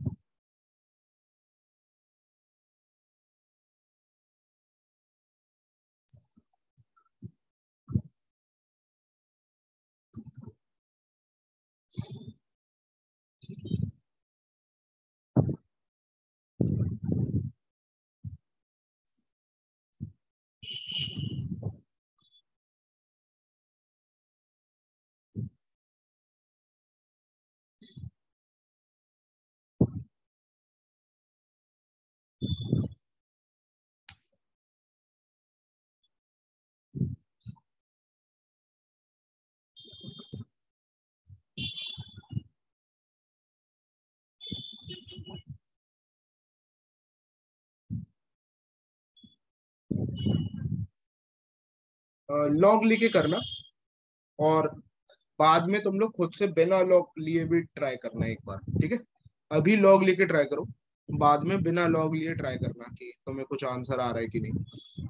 लॉग लेके करना, और बाद में तुम लोग खुद से बिना लॉग लिए भी ट्राई करना एक बार, ठीक है? अभी लॉग लेके ट्राई करो, बाद में बिना लॉग लिए ट्राई करना कि तुम्हें कुछ आंसर आ रहा है कि नहीं।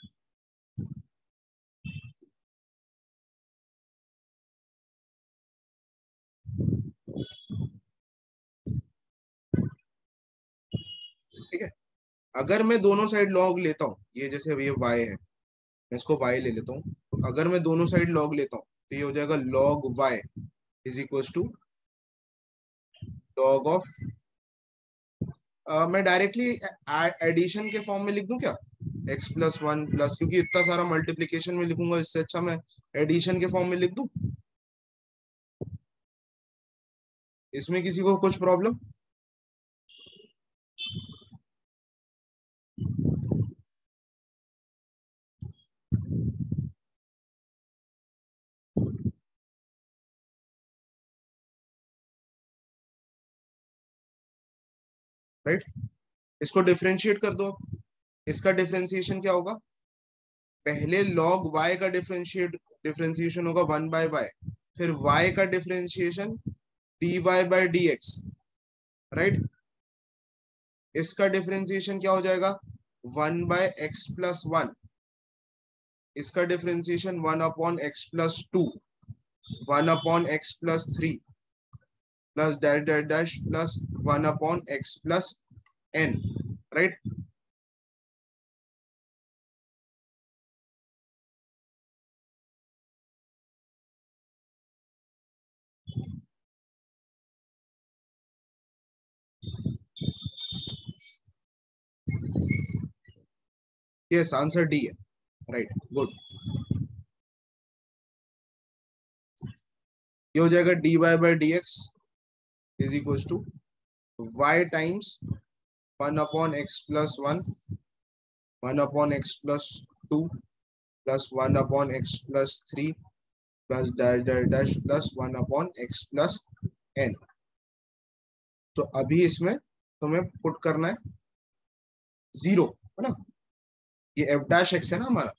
ठीक है, अगर मैं दोनों साइड लॉग लेता हूँ, ये जैसे ये y है, मैं इसको y ले लेता हूँ, तो अगर मैं दोनों साइड लॉग लेता हूँ तो ये हो जाएगा log y is equal to log of, मैं डायरेक्टली एडिशन के फॉर्म में लिख दूं क्या, x प्लस वन प्लस, क्योंकि इतना सारा मल्टीप्लीकेशन में लिखूंगा, इससे अच्छा मैं एडिशन के फॉर्म में लिख दूं। इसमें किसी को कुछ प्रॉब्लम? राइट, इसको डिफरेंशिएट कर दो। इसका डिफरेंशिएशन क्या होगा, पहले log y का डिफरेंशिएट डिफरेंशिएशन होगा वन बाय y, फिर y का differentiation dy by dx, right? इसका डिफरेंशिएशन क्या हो जाएगा, one by x plus one, इसका differentiation one upon x plus two, one upon x plus three, plus dash dash dash plus one upon x plus n, right? Yes, answer d है, right, good. ये हो जाएगा d y by d x is equal to y times one upon x plus one, one upon x plus two plus one upon x plus three plus dash dash dash plus one upon x plus n. तो अभी इसमें तुम्हें put करना है zero, है ना। ये f dash x है ना हमारा,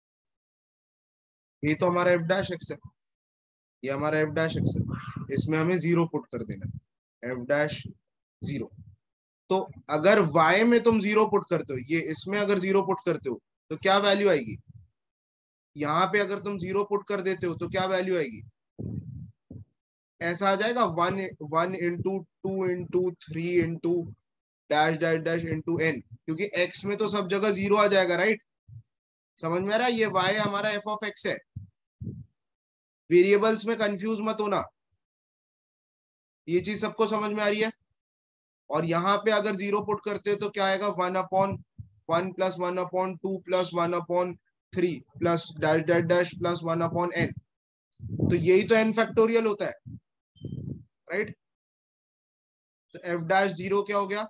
ये तो हमारा एफ डैश एक्स है, ये हमारा एफ डैश एक्स है, इसमें हमें जीरो पुट कर देना है, एफ डैश जीरो। तो अगर y में तुम जीरो पुट करते हो, ये इसमें अगर जीरो पुट करते हो तो क्या वैल्यू आएगी, यहां पे अगर तुम जीरो पुट कर देते हो तो क्या वैल्यू आएगी, ऐसा आ जाएगा one one into two into three into dash dash dash into n, क्योंकि x में तो सब जगह जीरो आ जाएगा, राइट। समझ में आ रहा है, ये y हमारा एफ ऑफ एक्स है। वेरिएबल्स में कंफ्यूज मत होना, ये चीज सबको समझ में आ रही है। और यहाँ पे अगर जीरो पुट करते हो तो क्या आएगा, one upon one plus one upon two plus one upon three plus dash dash dash plus one upon n. तो यही तो एन फैक्टोरियल होता है, राइट। तो एफ डैश जीरो क्या हो गया,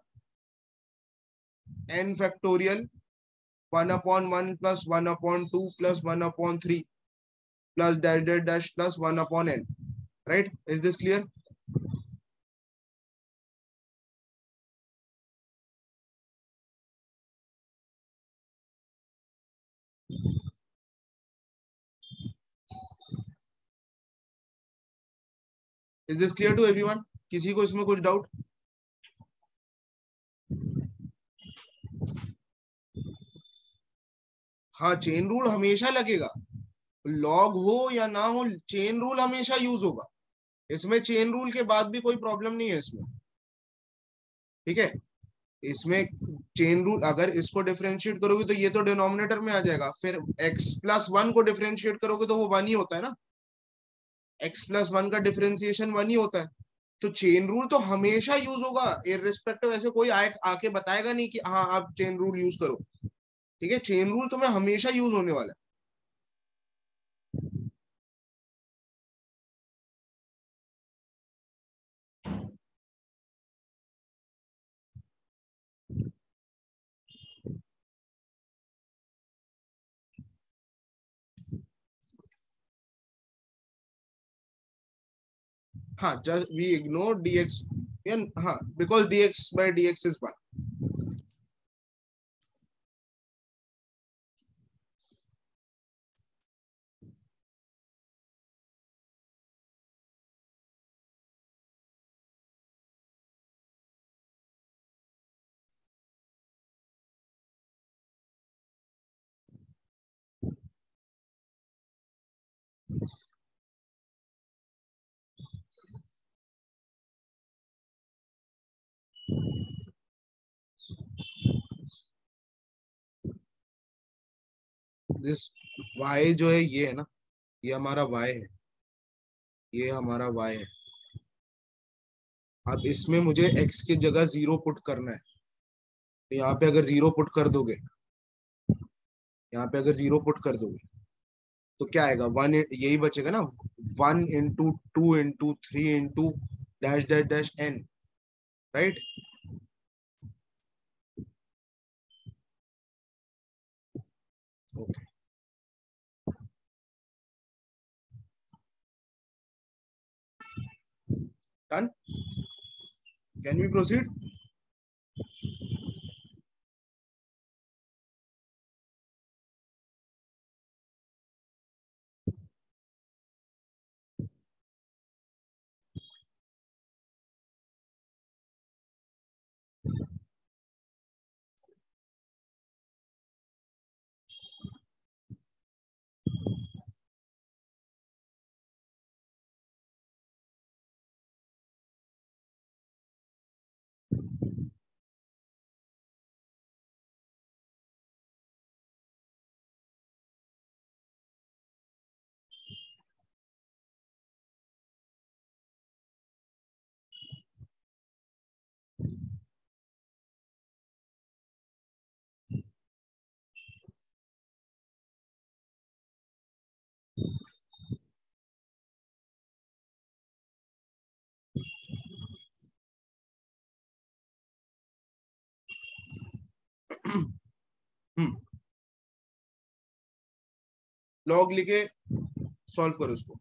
n factorial one upon one plus one upon two plus one upon three plus dash dash dash plus one upon n, right. Is this clear? Is this clear to everyone? किसी को इसमें कुछ doubt? हाँ, chain rule हमेशा लगेगा, log हो या ना हो, चेन रूल हमेशा यूज होगा। इसमें चेन रूल के बाद भी कोई प्रॉब्लम नहीं है इसमें, ठीक है। इसमें चेन रूल, अगर इसको डिफरेंशिएट करोगे तो ये तो डिनोमिनेटर में आ जाएगा, फिर x प्लस वन को डिफरेंशिएट करोगे तो वो वन ही होता है ना, x प्लस वन का डिफरेंशिएशन वन ही होता है। तो चेन रूल तो हमेशा यूज होगा, इररिस्पेक्टिव, ऐसे कोई आए आके बताएगा नहीं कि हाँ आप चेन रूल यूज करो, ठीक है। चेन रूल तुम्हें हमेशा यूज होने वाला है। हाँ, जस्ट वी इग्नोर dx, हाँ, because dx by dx is one. This y जो है ये है ना, ये हमारा y है, ये हमारा y है। अब इसमें मुझे x की जगह जीरो पुट करना है, तो यहाँ पे अगर जीरो पुट कर दोगे, यहाँ पे अगर जीरो पुट कर दोगे तो क्या आएगा, वन, यही बचेगा ना, one into two into three into dash dash dash n, right. Okay, done. Can we proceed? Hmm log लिखे सॉल्व करो इसको।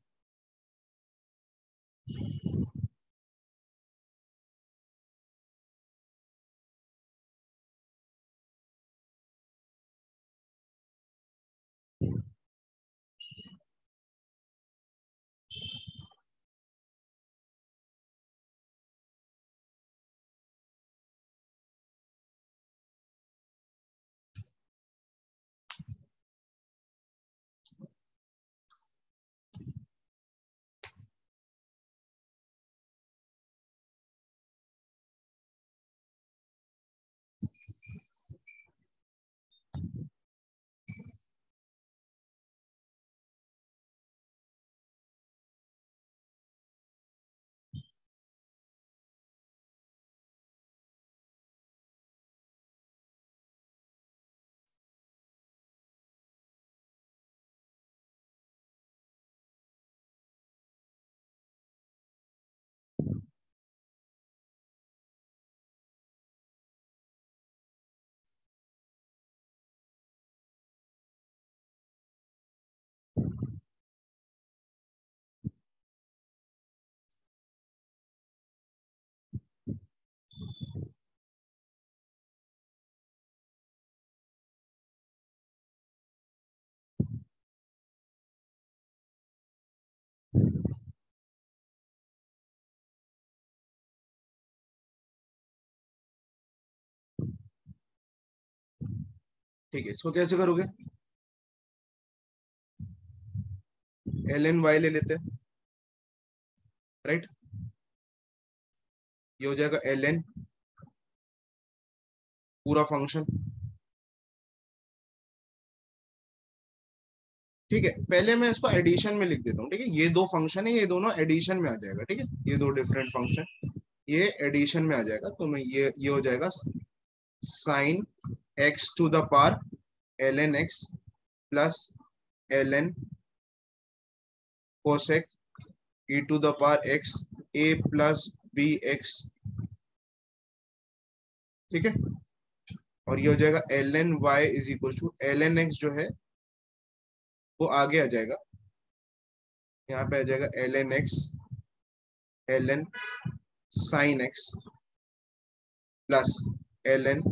ठीक है, इसको कैसे करोगे? एल एन वाई ले लेते हैं, राइट। ये हो जाएगा एल एन पूरा फंक्शन। ठीक है, पहले मैं इसको एडिशन में लिख देता हूँ। ठीक है, ये दो फंक्शन है, ये दोनों एडिशन में आ जाएगा। ठीक है, ये दो डिफरेंट फंक्शन ये एडिशन में आ जाएगा, तो मैं ये ये हो जाएगा sine x to the power l n x plus l n cosec e to the power x a plus b x. ठीक है, और ये हो जाएगा l n y is equal to l n x जो है वो आगे आ जाएगा, यहाँ पे आ जाएगा l n x l n sine x plus l n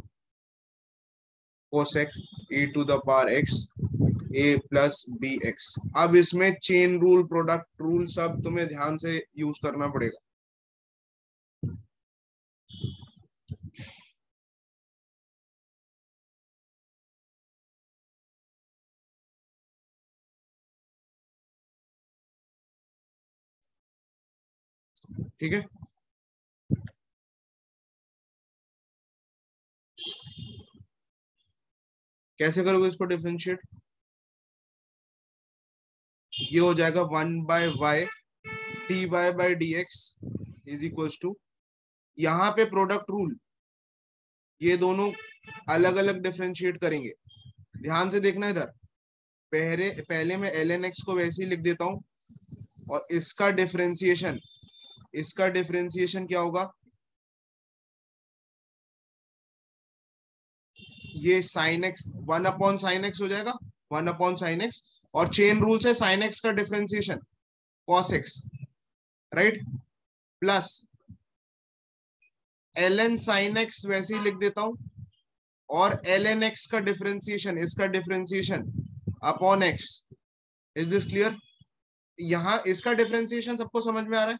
cosec e to the power x a plus b x. अब इसमें चेन रूल, प्रोडक्ट रूल सब तुम्हें ध्यान से यूज करना पड़ेगा। ठीक है, कैसे करोगे इसको डिफरेंशिएट? ये हो जाएगा one by y d y by d x is equal to, यहाँ पे प्रोडक्ट रूल, ये दोनों अलग अलग डिफरेंशिएट करेंगे। ध्यान से देखना इधर, पहले पहले मैं एल एन एक्स को वैसे ही लिख देता हूं, और इसका डिफरेंशिएशन इसका डिफरेंशिएशन क्या होगा? ये sine x one upon sine x हो जाएगा, वन अपॉन साइन एक्स, और चेन रूल से साइन एक्स का differentiation cos x, right, plus l n sine x वैसे ही लिख देता हूं, और एल एन एक्स का डिफरेंशिएशन, इसका differentiation upon x. Is this clear? यहां इसका डिफरेंशिएशन सबको समझ में आ रहा है?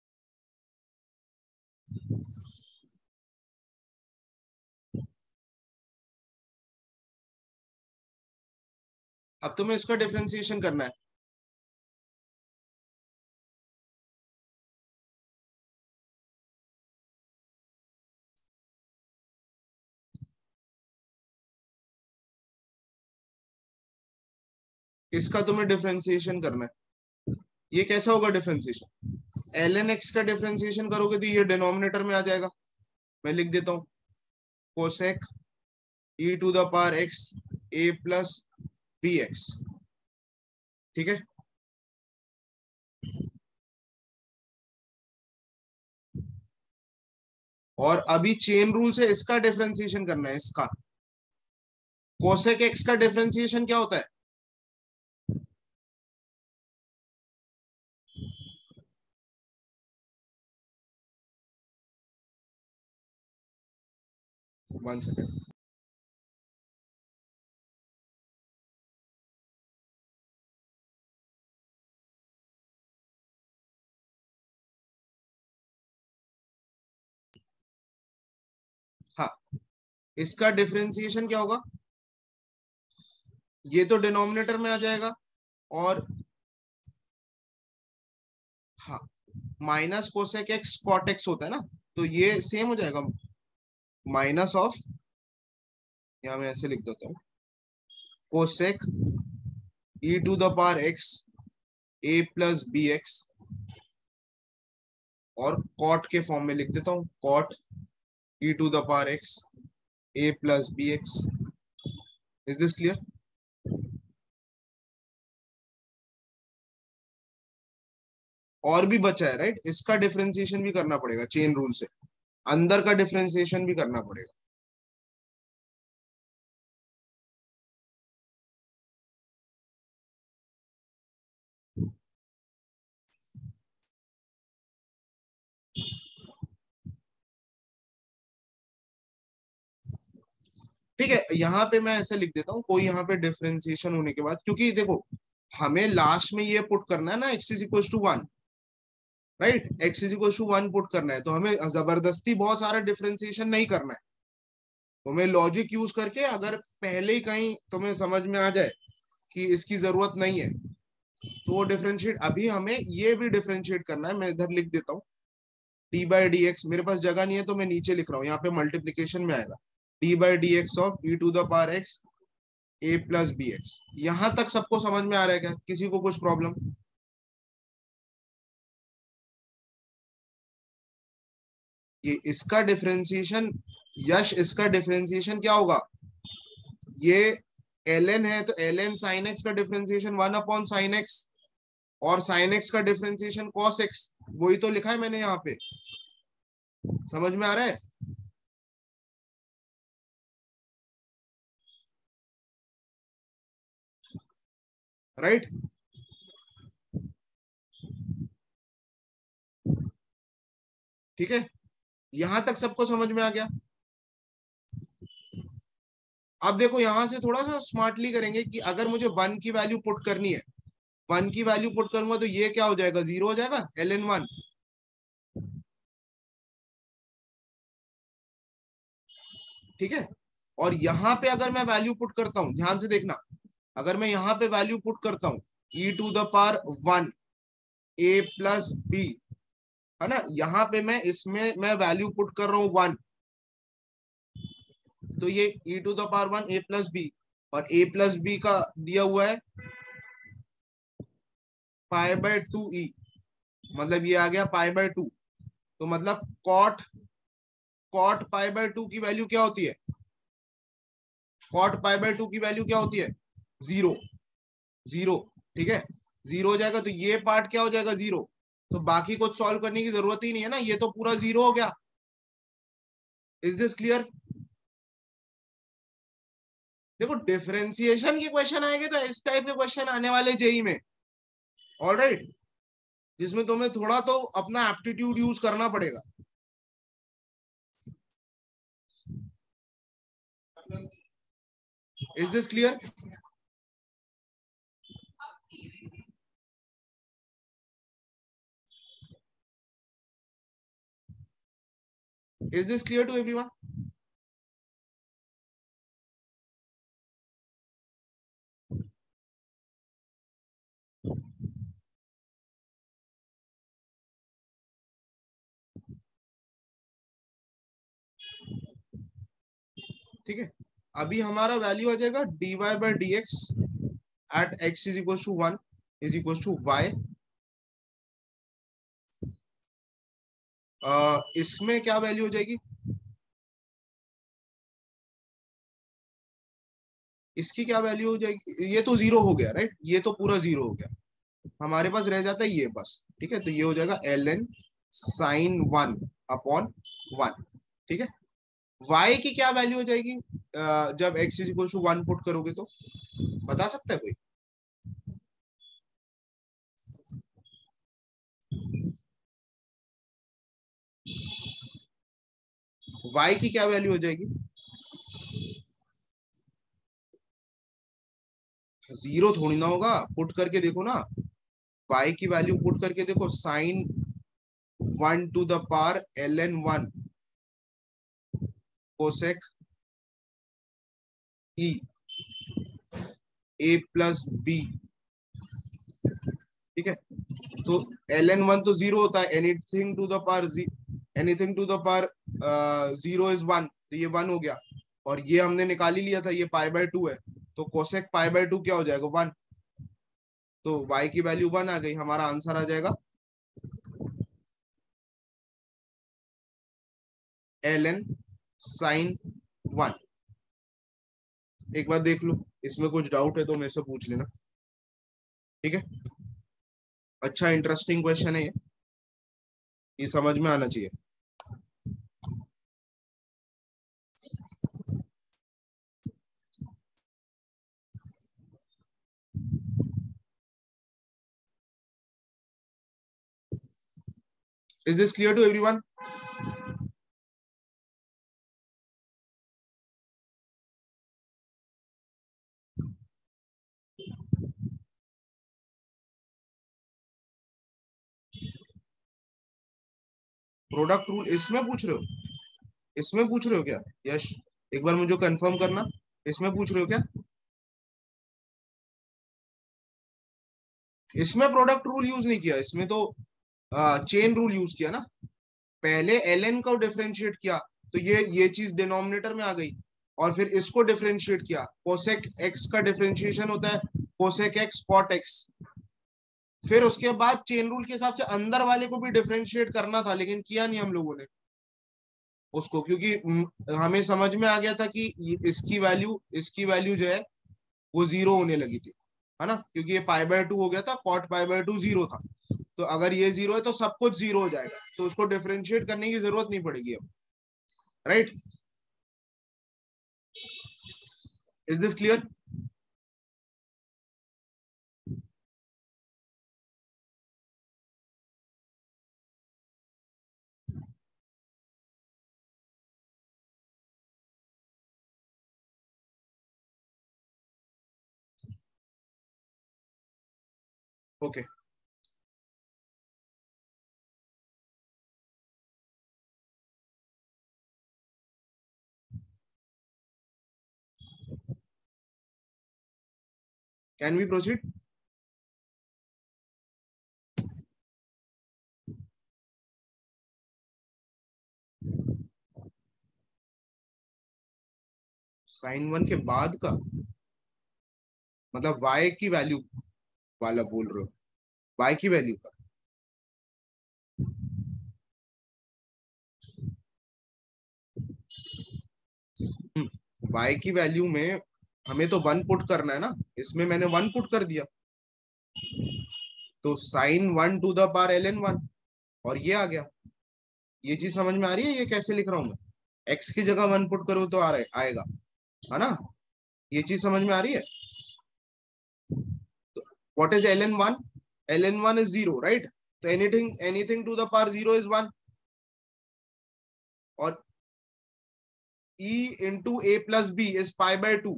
अब तुम्हें इसका डिफरेंशिएशन करना है। इसका तुम्हें डिफरेंशिएशन करना है। ये कैसा होगा डिफरेंशिएशन? एल एन एक्स का डिफरेंशिएशन करोगे तो ये डिनोमिनेटर में आ जाएगा, मैं लिख देता हूं cosec e to the power x a plus b x. ठीक है, और अभी चेन रूल से इसका डिफरेंशिएशन करना है, इसका कोसेक एक्स का डिफरेंशिएशन क्या होता है? One second. हाँ, इसका डिफरेंशिएशन क्या होगा? ये तो डिनोमिनेटर में आ जाएगा और हाँ minus cosec x cot x होता है ना, तो ये सेम हो जाएगा माइनस ऑफ, यहां मैं ऐसे लिख देता हूं, cosec e to the power x a plus b x, और कॉट के फॉर्म में लिख देता हूं cot e to the power x a plus b x. Is this clear? और भी बचा है राइट, इसका डिफरेंशिएशन भी करना पड़ेगा चेन रूल से, अंदर का डिफरेंशिएशन भी करना पड़ेगा। ठीक है, यहाँ पे मैं ऐसे लिख देता हूँ, कोई यहाँ पे डिफरेंशिएशन होने के बाद, क्योंकि देखो हमें लास्ट में ये पुट करना है ना x is equal to one, right, x is equal to one put करना है, तो हमें जबरदस्ती बहुत सारा डिफरेंशिएशन नहीं करना है। तुम्हें लॉजिक यूज करके अगर पहले ही कहीं तुम्हें समझ में आ जाए कि इसकी जरूरत नहीं है तो वो डिफरेंशिएट, अभी हमें ये भी डिफरेंशिएट करना है। मैं इधर लिख देता हूँ डी बाई डी एक्स, मेरे पास जगह नहीं है तो मैं नीचे लिख रहा हूँ, यहाँ पे मल्टीप्लीकेशन में आएगा d by d x of e to the power x a plus b x. यहां तक सबको समझ में आ रहा है क्या? किसी को कुछ प्रॉब्लम? ये इसका डिफरेंशिएशन, यश इसका डिफरेंशिएशन क्या होगा? ये ln है तो ln sin x का differentiation one upon sine x, और sin x का डिफरेंशिएशन cos x, वही तो लिखा है मैंने यहाँ पे। समझ में आ रहा है? राइट, ठीक है, यहां तक सबको समझ में आ गया। अब देखो यहां से थोड़ा सा स्मार्टली करेंगे कि अगर मुझे वन की वैल्यू पुट करनी है, वन की वैल्यू पुट करूंगा तो ये क्या हो जाएगा? जीरो हो जाएगा ln वन। ठीक है, और यहां पे अगर मैं वैल्यू पुट करता हूं, ध्यान से देखना, अगर मैं यहां पे वैल्यू पुट करता हूं e to the power one a plus b, है ना, यहां पे मैं इसमें मैं वैल्यू पुट कर रहा हूं वन, तो ये e to the power one a plus b, और ए प्लस बी का दिया हुआ है पाई बाय टू ई, मतलब ये आ गया पाई बाय टू। तो मतलब cot cot pi by two की वैल्यू क्या होती है? कॉट पाई बाय टू की वैल्यू क्या होती है? Zero, zero. ठीक है, जीरो हो जाएगा तो ये पार्ट क्या हो जाएगा? जीरो। तो बाकी कुछ सॉल्व करने की जरूरत ही नहीं है ना, ये तो पूरा जीरो हो गया। Is this clear? देखो डिफरेंशिएशन के क्वेश्चन आएंगे तो इस टाइप के क्वेश्चन आने वाले जेई में, ऑल राइट right? जिसमें तुम्हें थोड़ा तो अपना एप्टीट्यूड यूज करना पड़ेगा। Is this clear? Is this clear to everyone? ठीक है, अभी हमारा वैल्यू आ जाएगा d y by d x at x is equal to one is equal to y. इसमें क्या वैल्यू हो जाएगी? इसकी क्या वैल्यू हो जाएगी? ये तो जीरो हो गया राइट, ये तो पूरा जीरो हो गया, हमारे पास रह जाता है ये बस। ठीक है, तो ये हो जाएगा l n sine one upon one. ठीक है, y की क्या वैल्यू हो जाएगी अ, जब x is equal to one पुट करोगे तो? बता सकता है कोई? y की क्या वैल्यू हो जाएगी? जीरो थोड़ी ना होगा, पुट करके देखो ना। y की वैल्यू पुट करके देखो, sine one to the power l n one cosec e a plus b. ठीक है, तो एल एन वन तो जीरो होता है, anything to the power anything to the power zero is one, तो ये वन हो गया। और ये हमने निकाल ही लिया था, ये पाई बाय टू है, तो कोसेक पाई बाय टू क्या हो जाएगा? वन। तो y की वैल्यू वन आ गई, हमारा आंसर आ जाएगा एल एन साइन वन। एक बार देख लो, इसमें कुछ डाउट है तो मेरे से पूछ लेना। ठीक है, अच्छा इंटरेस्टिंग क्वेश्चन है ये ये समझ में आना चाहिए। Is this clear to everyone? Product rule इसमें पूछ रहे हो? इसमें पूछ रहे हो क्या यश? एक बार मुझे कंफर्म करना, इसमें पूछ रहे हो क्या? इसमें प्रोडक्ट रूल यूज नहीं किया, इसमें तो चेन रूल यूज किया ना। पहले एल एन को डिफरेंशिएट किया, तो ये ये चीज डिनोमिनेटर में आ गई, और फिर इसको डिफरेंशिएट किया। कोसेक एक्स का डिफरेंशिएशन होता है कोसेक एक्स कॉट एक्स। फिर उसके बाद चेन रूल के हिसाब से अंदर वाले को भी डिफरेंशिएट करना था, लेकिन किया नहीं हम लोगों ने उसको, क्योंकि हम्म, हमें समझ में आ गया था कि ये- इसकी वैल्यू इसकी वैल्यू जो है वो जीरो होने लगी थी, है ना, क्योंकि ये पाई बाय टू हो गया था, cot pi by two zero था। तो अगर ये जीरो है तो सब कुछ जीरो हो जाएगा, तो उसको डिफरेंशिएट करने की जरूरत नहीं पड़ेगी अब। Right? Is this clear? Okay, can we proceed? Sine one के बाद का मतलब y की वैल्यू वाला बोल रहे हो? y की वैल्यू का? हम्म, y की वैल्यू में हमें तो वन पुट करना है ना, इसमें मैंने वन पुट कर दिया, तो sine one to the power l n one, और ये आ गया। ये चीज समझ में आ रही है ये कैसे लिख रहा हूं मैं? x की जगह वन पुट करो तो आ रहा है, आएगा, है ना? ये चीज समझ में आ रही है? तो what is l n one? L n one is zero, right? तो anything anything to the power zero is one, और e into a plus b is pi by two.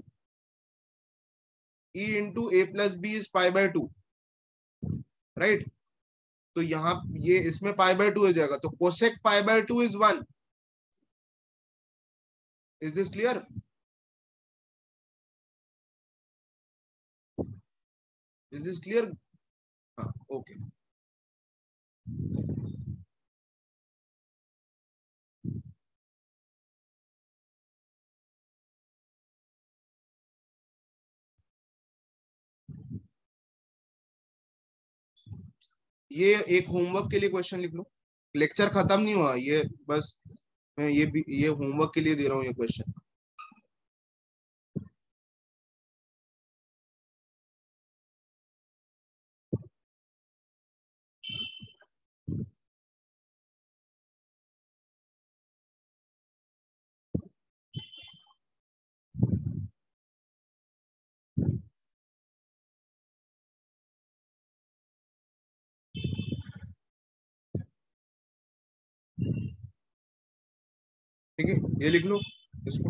e into a plus b is pi by two, right? तो यहाँ ये इसमें पाई by to हो जाएगा, तो cosec pi by two is one. Is this clear? Is this clear? हाँ, okay. ये एक होमवर्क के लिए क्वेश्चन लिख लो, लेक्चर खत्म नहीं हुआ ये, बस मैं ये भी ये होमवर्क के लिए दे रहा हूँ ये क्वेश्चन। ठीक है, ये लिख लो इसको।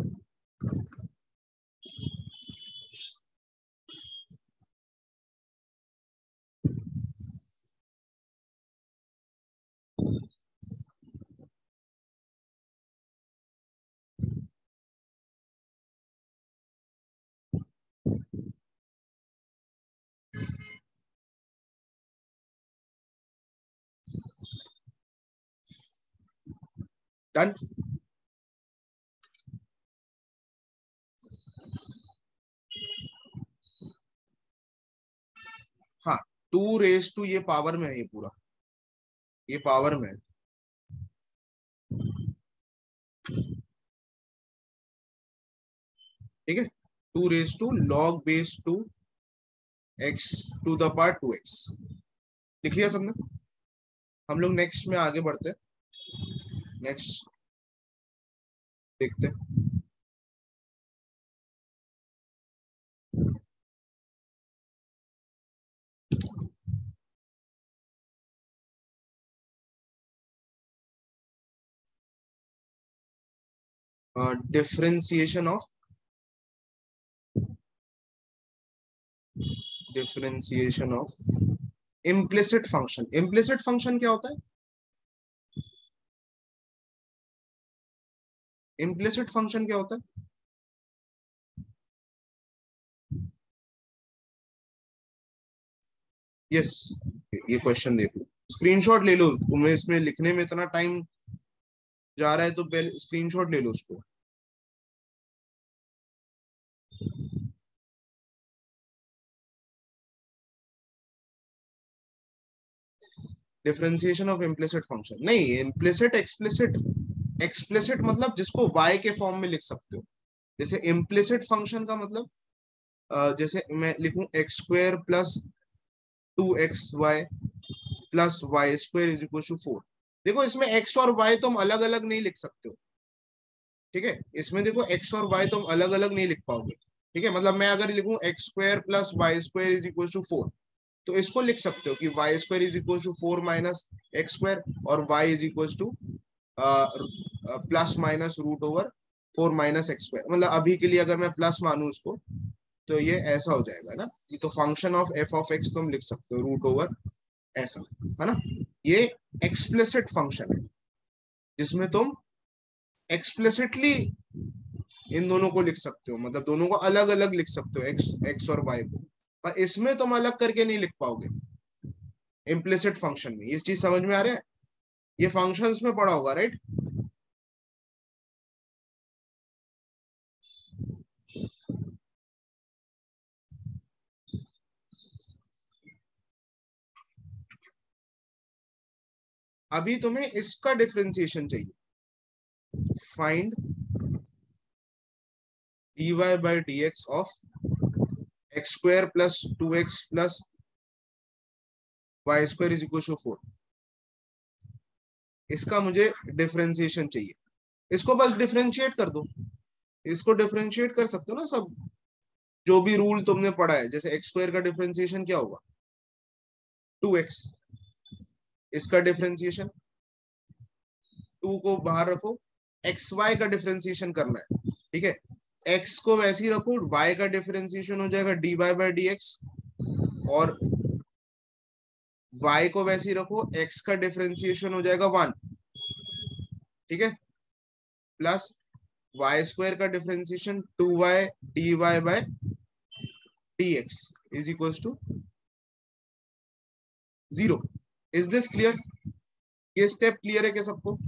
डन। हाँ, टू रेस टू ये पावर में है, ये पूरा ये पावर में है। ठीक है, two raise two log base two x to the power two x. लिख लिया सबने? हम लोग नेक्स्ट में आगे बढ़ते हैं, नेक्स्ट देखते हैं। Differentiation of differentiation of implicit function. Implicit function क्या होता है? इम्प्लिसिट फंक्शन क्या होता है? यस, ये क्वेश्चन देख लो, स्क्रीनशॉट ले लो। तुम्हें इसमें लिखने में इतना टाइम जा रहा है तो पहले स्क्रीनशॉट ले लो उसको। डिफरेंशिएशन ऑफ इम्प्लिसिट फंक्शन नहीं, इम्प्लिसिट एक्सप्लिसिट। एक्सप्लिसिट मतलब जिसको y के फॉर्म में लिख सकते हो। जैसे इम्प्लिसिट फंक्शन का मतलब अ, जैसे मैं लिखूं x square plus two x y plus y square is equal to four. देखो इसमें x और y तुम अलग अलग नहीं लिख सकते हो। ठीक है, इसमें देखो x और y तुम अलग अलग नहीं लिख पाओगे। ठीक है, मतलब मैं अगर लिखूं x square plus y square is equal to four, तो इसको लिख सकते हो कि y square is equal to four minus x square और y is equal to plus minus root over four minus x square. मतलब अभी के लिए अगर मैं प्लस मानू उसको, तो ये ऐसा हो जाएगा ना। ये तो function of f of x तुम लिख सकते हो रूट ओवर ऐसा, है ना। ये एक्सप्लिसिट फंक्शन है जिसमें तुम एक्सप्लिसिटली इन दोनों को लिख सकते हो, मतलब दोनों को अलग अलग लिख सकते हो, एक्स एक्स और वाई को। पर इसमें तुम अलग करके नहीं लिख पाओगे इम्प्लिसिट फंक्शन में। ये चीज समझ में आ रहा है? ये फंक्शंस में पढ़ा होगा, राइट? अभी तुम्हें इसका डिफरेंशिएशन चाहिए। Find dy by d x of x square plus two x plus y square is equal to four. इसका मुझे डिफरेंशिएशन चाहिए। इसको बस डिफरेंशिएट कर दो। इसको डिफरेंशिएट कर सकते हो ना सब, जो भी रूल तुमने पढ़ा है। जैसे एक्स स्क्वायर का डिफरेंशिएशन क्या होगा? Two x. इसका डिफरेंशिएशन, टू को बाहर रखो, एक्स वाई का डिफरेंशिएशन करना है। ठीक है, एक्स को वैसे ही रखो, वाई का डिफरेंशिएशन हो जाएगा d y by d x, और y को वैसे ही रखो, x का डिफरेंशिएशन हो जाएगा वन। ठीक है, प्लस वाई स्क्वायर का differentiation two y d y by d x is equal to zero. Is this clear? ये स्टेप क्लियर है क्या सबको?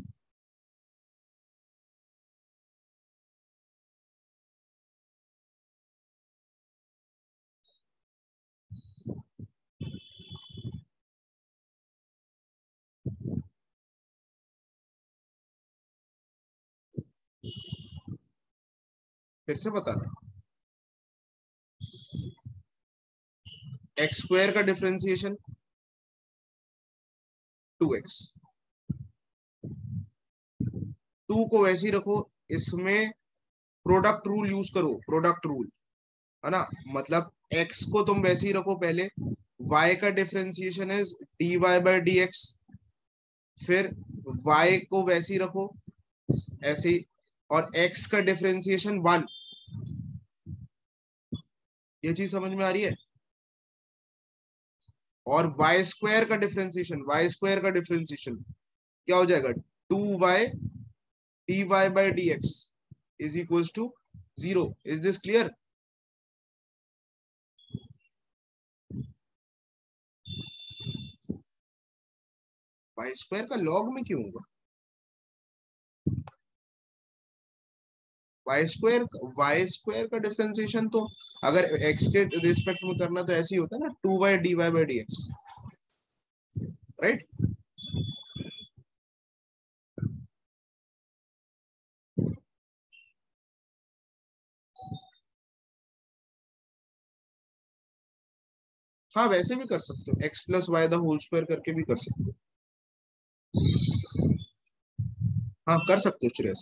फिर से बताना। एक्स स्क्वायर का डिफरेंशिएशन टू एक्स, टू को वैसे ही रखो, इसमें प्रोडक्ट रूल यूज करो, प्रोडक्ट रूल, है ना। मतलब x को तुम वैसे ही रखो पहले, y का differentiation is d y by d x, फिर y को वैसे ही रखो ऐसे ही, और x का डिफरेंशिएशन वन। ये चीज समझ में आ रही है? और वाई स्क्वायर का डिफरेंशिएशन, वाई स्क्वायर का डिफरेंशिएशन क्या हो जाएगा? Two y d y by d x is equal to zero. Is this clear? Y square का लॉग में क्यों होगा? वाई स्क्वायर वाई स्क्वायर का डिफरेंशिएशन तो अगर x के रिस्पेक्ट में करना तो ऐसे ही होता है ना, two by d y by d x, right? हाँ वैसे भी कर सकते हो, x plus y the whole square करके भी कर सकते हो। हाँ कर सकते हो श्रेयस,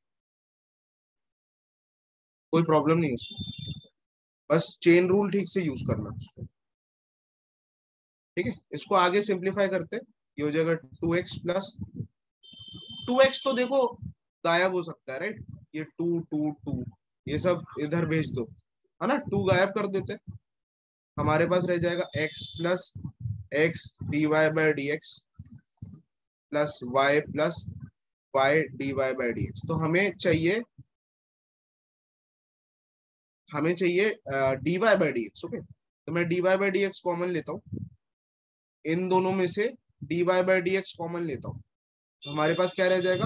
कोई प्रॉब्लम नहीं उसमें, बस चेन रूल ठीक से यूज करना उसको। ठीक है, इसको आगे सिंप्लीफाई करते, ये हो जाएगा two x plus two x तो देखो गायब हो सकता है, राइट? ये टू टू टू ये सब इधर भेज दो, है ना, टू गायब कर देते, हमारे पास रह जाएगा x plus x d y by d x plus y plus y d y by d x. तो हमें चाहिए हमें चाहिए d y by d x. Okay, तो मैं d y by d x common लेता हूँ, इन दोनों में से d y by d x common लेता हूँ, तो हमारे पास क्या रह जाएगा?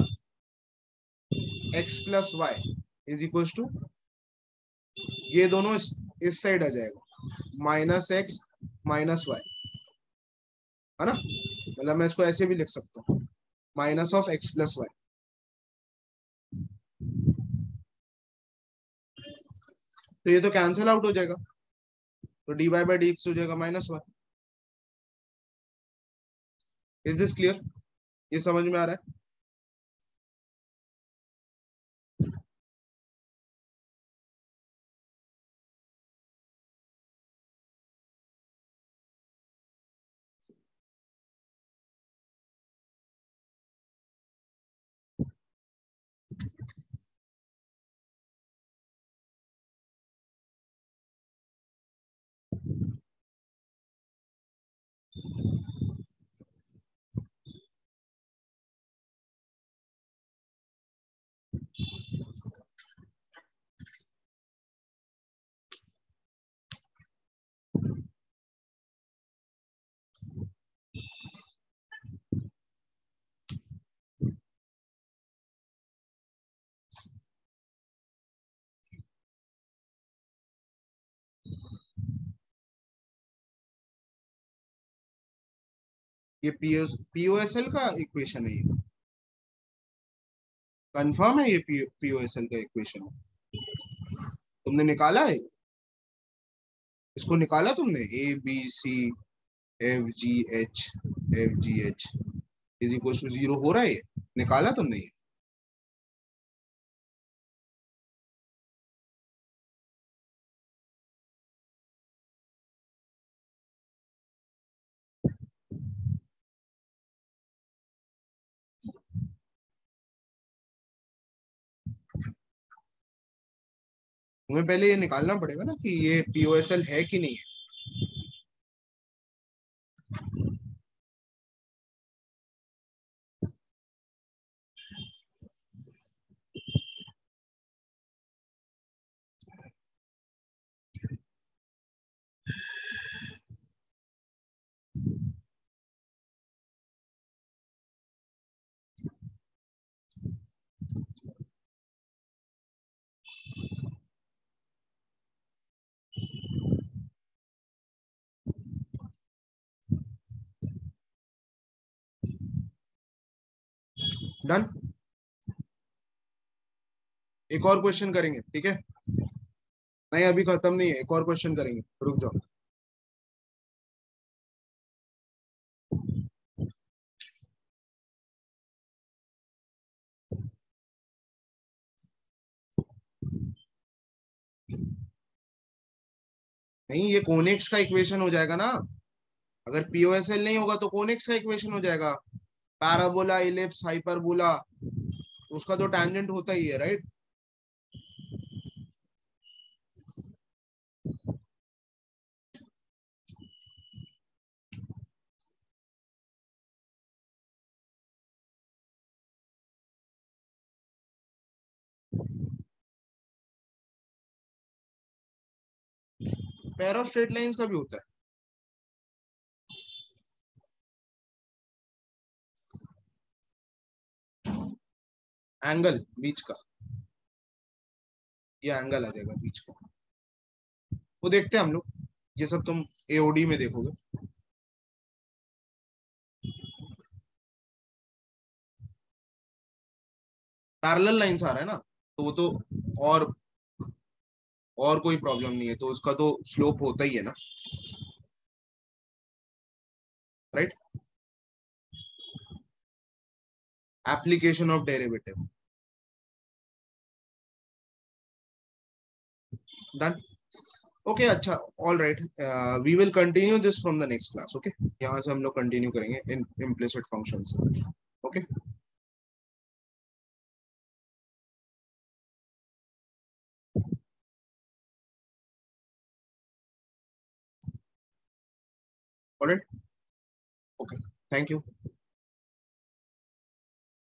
x plus y is equal to, ये दोनों इस, इस साइड आ जाएगा, माइनस एक्स माइनस वाई, है ना? मतलब मैं इसको ऐसे भी लिख सकता हूँ, minus of x plus y. तो ये तो कैंसिल आउट हो जाएगा, तो d y by d x हो जाएगा minus y. Is this clear? ये समझ में आ रहा है? ये पीओएसएल का इक्वेशन है, ये कंफर्म है, ये पीओएसएल का इक्वेशन तुमने निकाला है? इसको निकाला तुमने? A b c f g h f g h is equal to zero हो रहा है, ये निकाला तुमने? ये तुम्हें पहले ये निकालना पड़ेगा ना कि ये पीओएसएल है कि नहीं है। डन, एक और क्वेश्चन करेंगे, ठीक है? नहीं अभी खत्म नहीं है, एक और क्वेश्चन करेंगे, रुक जाओ। नहीं, ये कोनेक्स का इक्वेशन हो जाएगा ना, अगर पीओएसएल नहीं होगा तो कोनेक्स का इक्वेशन हो जाएगा, पैराबोला इलिप्स हाइपरबोला, उसका तो टेंजेंट होता ही है, right? Pair of straight lines का भी होता है एंगल बीच का, ये एंगल आ जाएगा बीच का, वो देखते हैं हम लोग, ये सब तुम एओडी में देखोगे। पैरेलल लाइंस आ रहा है ना, तो वो तो और और कोई प्रॉब्लम नहीं है, तो उसका तो स्लोप होता ही है ना, right? Application of derivative, done. Okay, अच्छा, all right, we will continue this from the next class. Okay, यहाँ से हम लोग कंटिन्यू करेंगे इन इम्प्लिसिट फंक्शन से। Okay, all right, okay, thank you.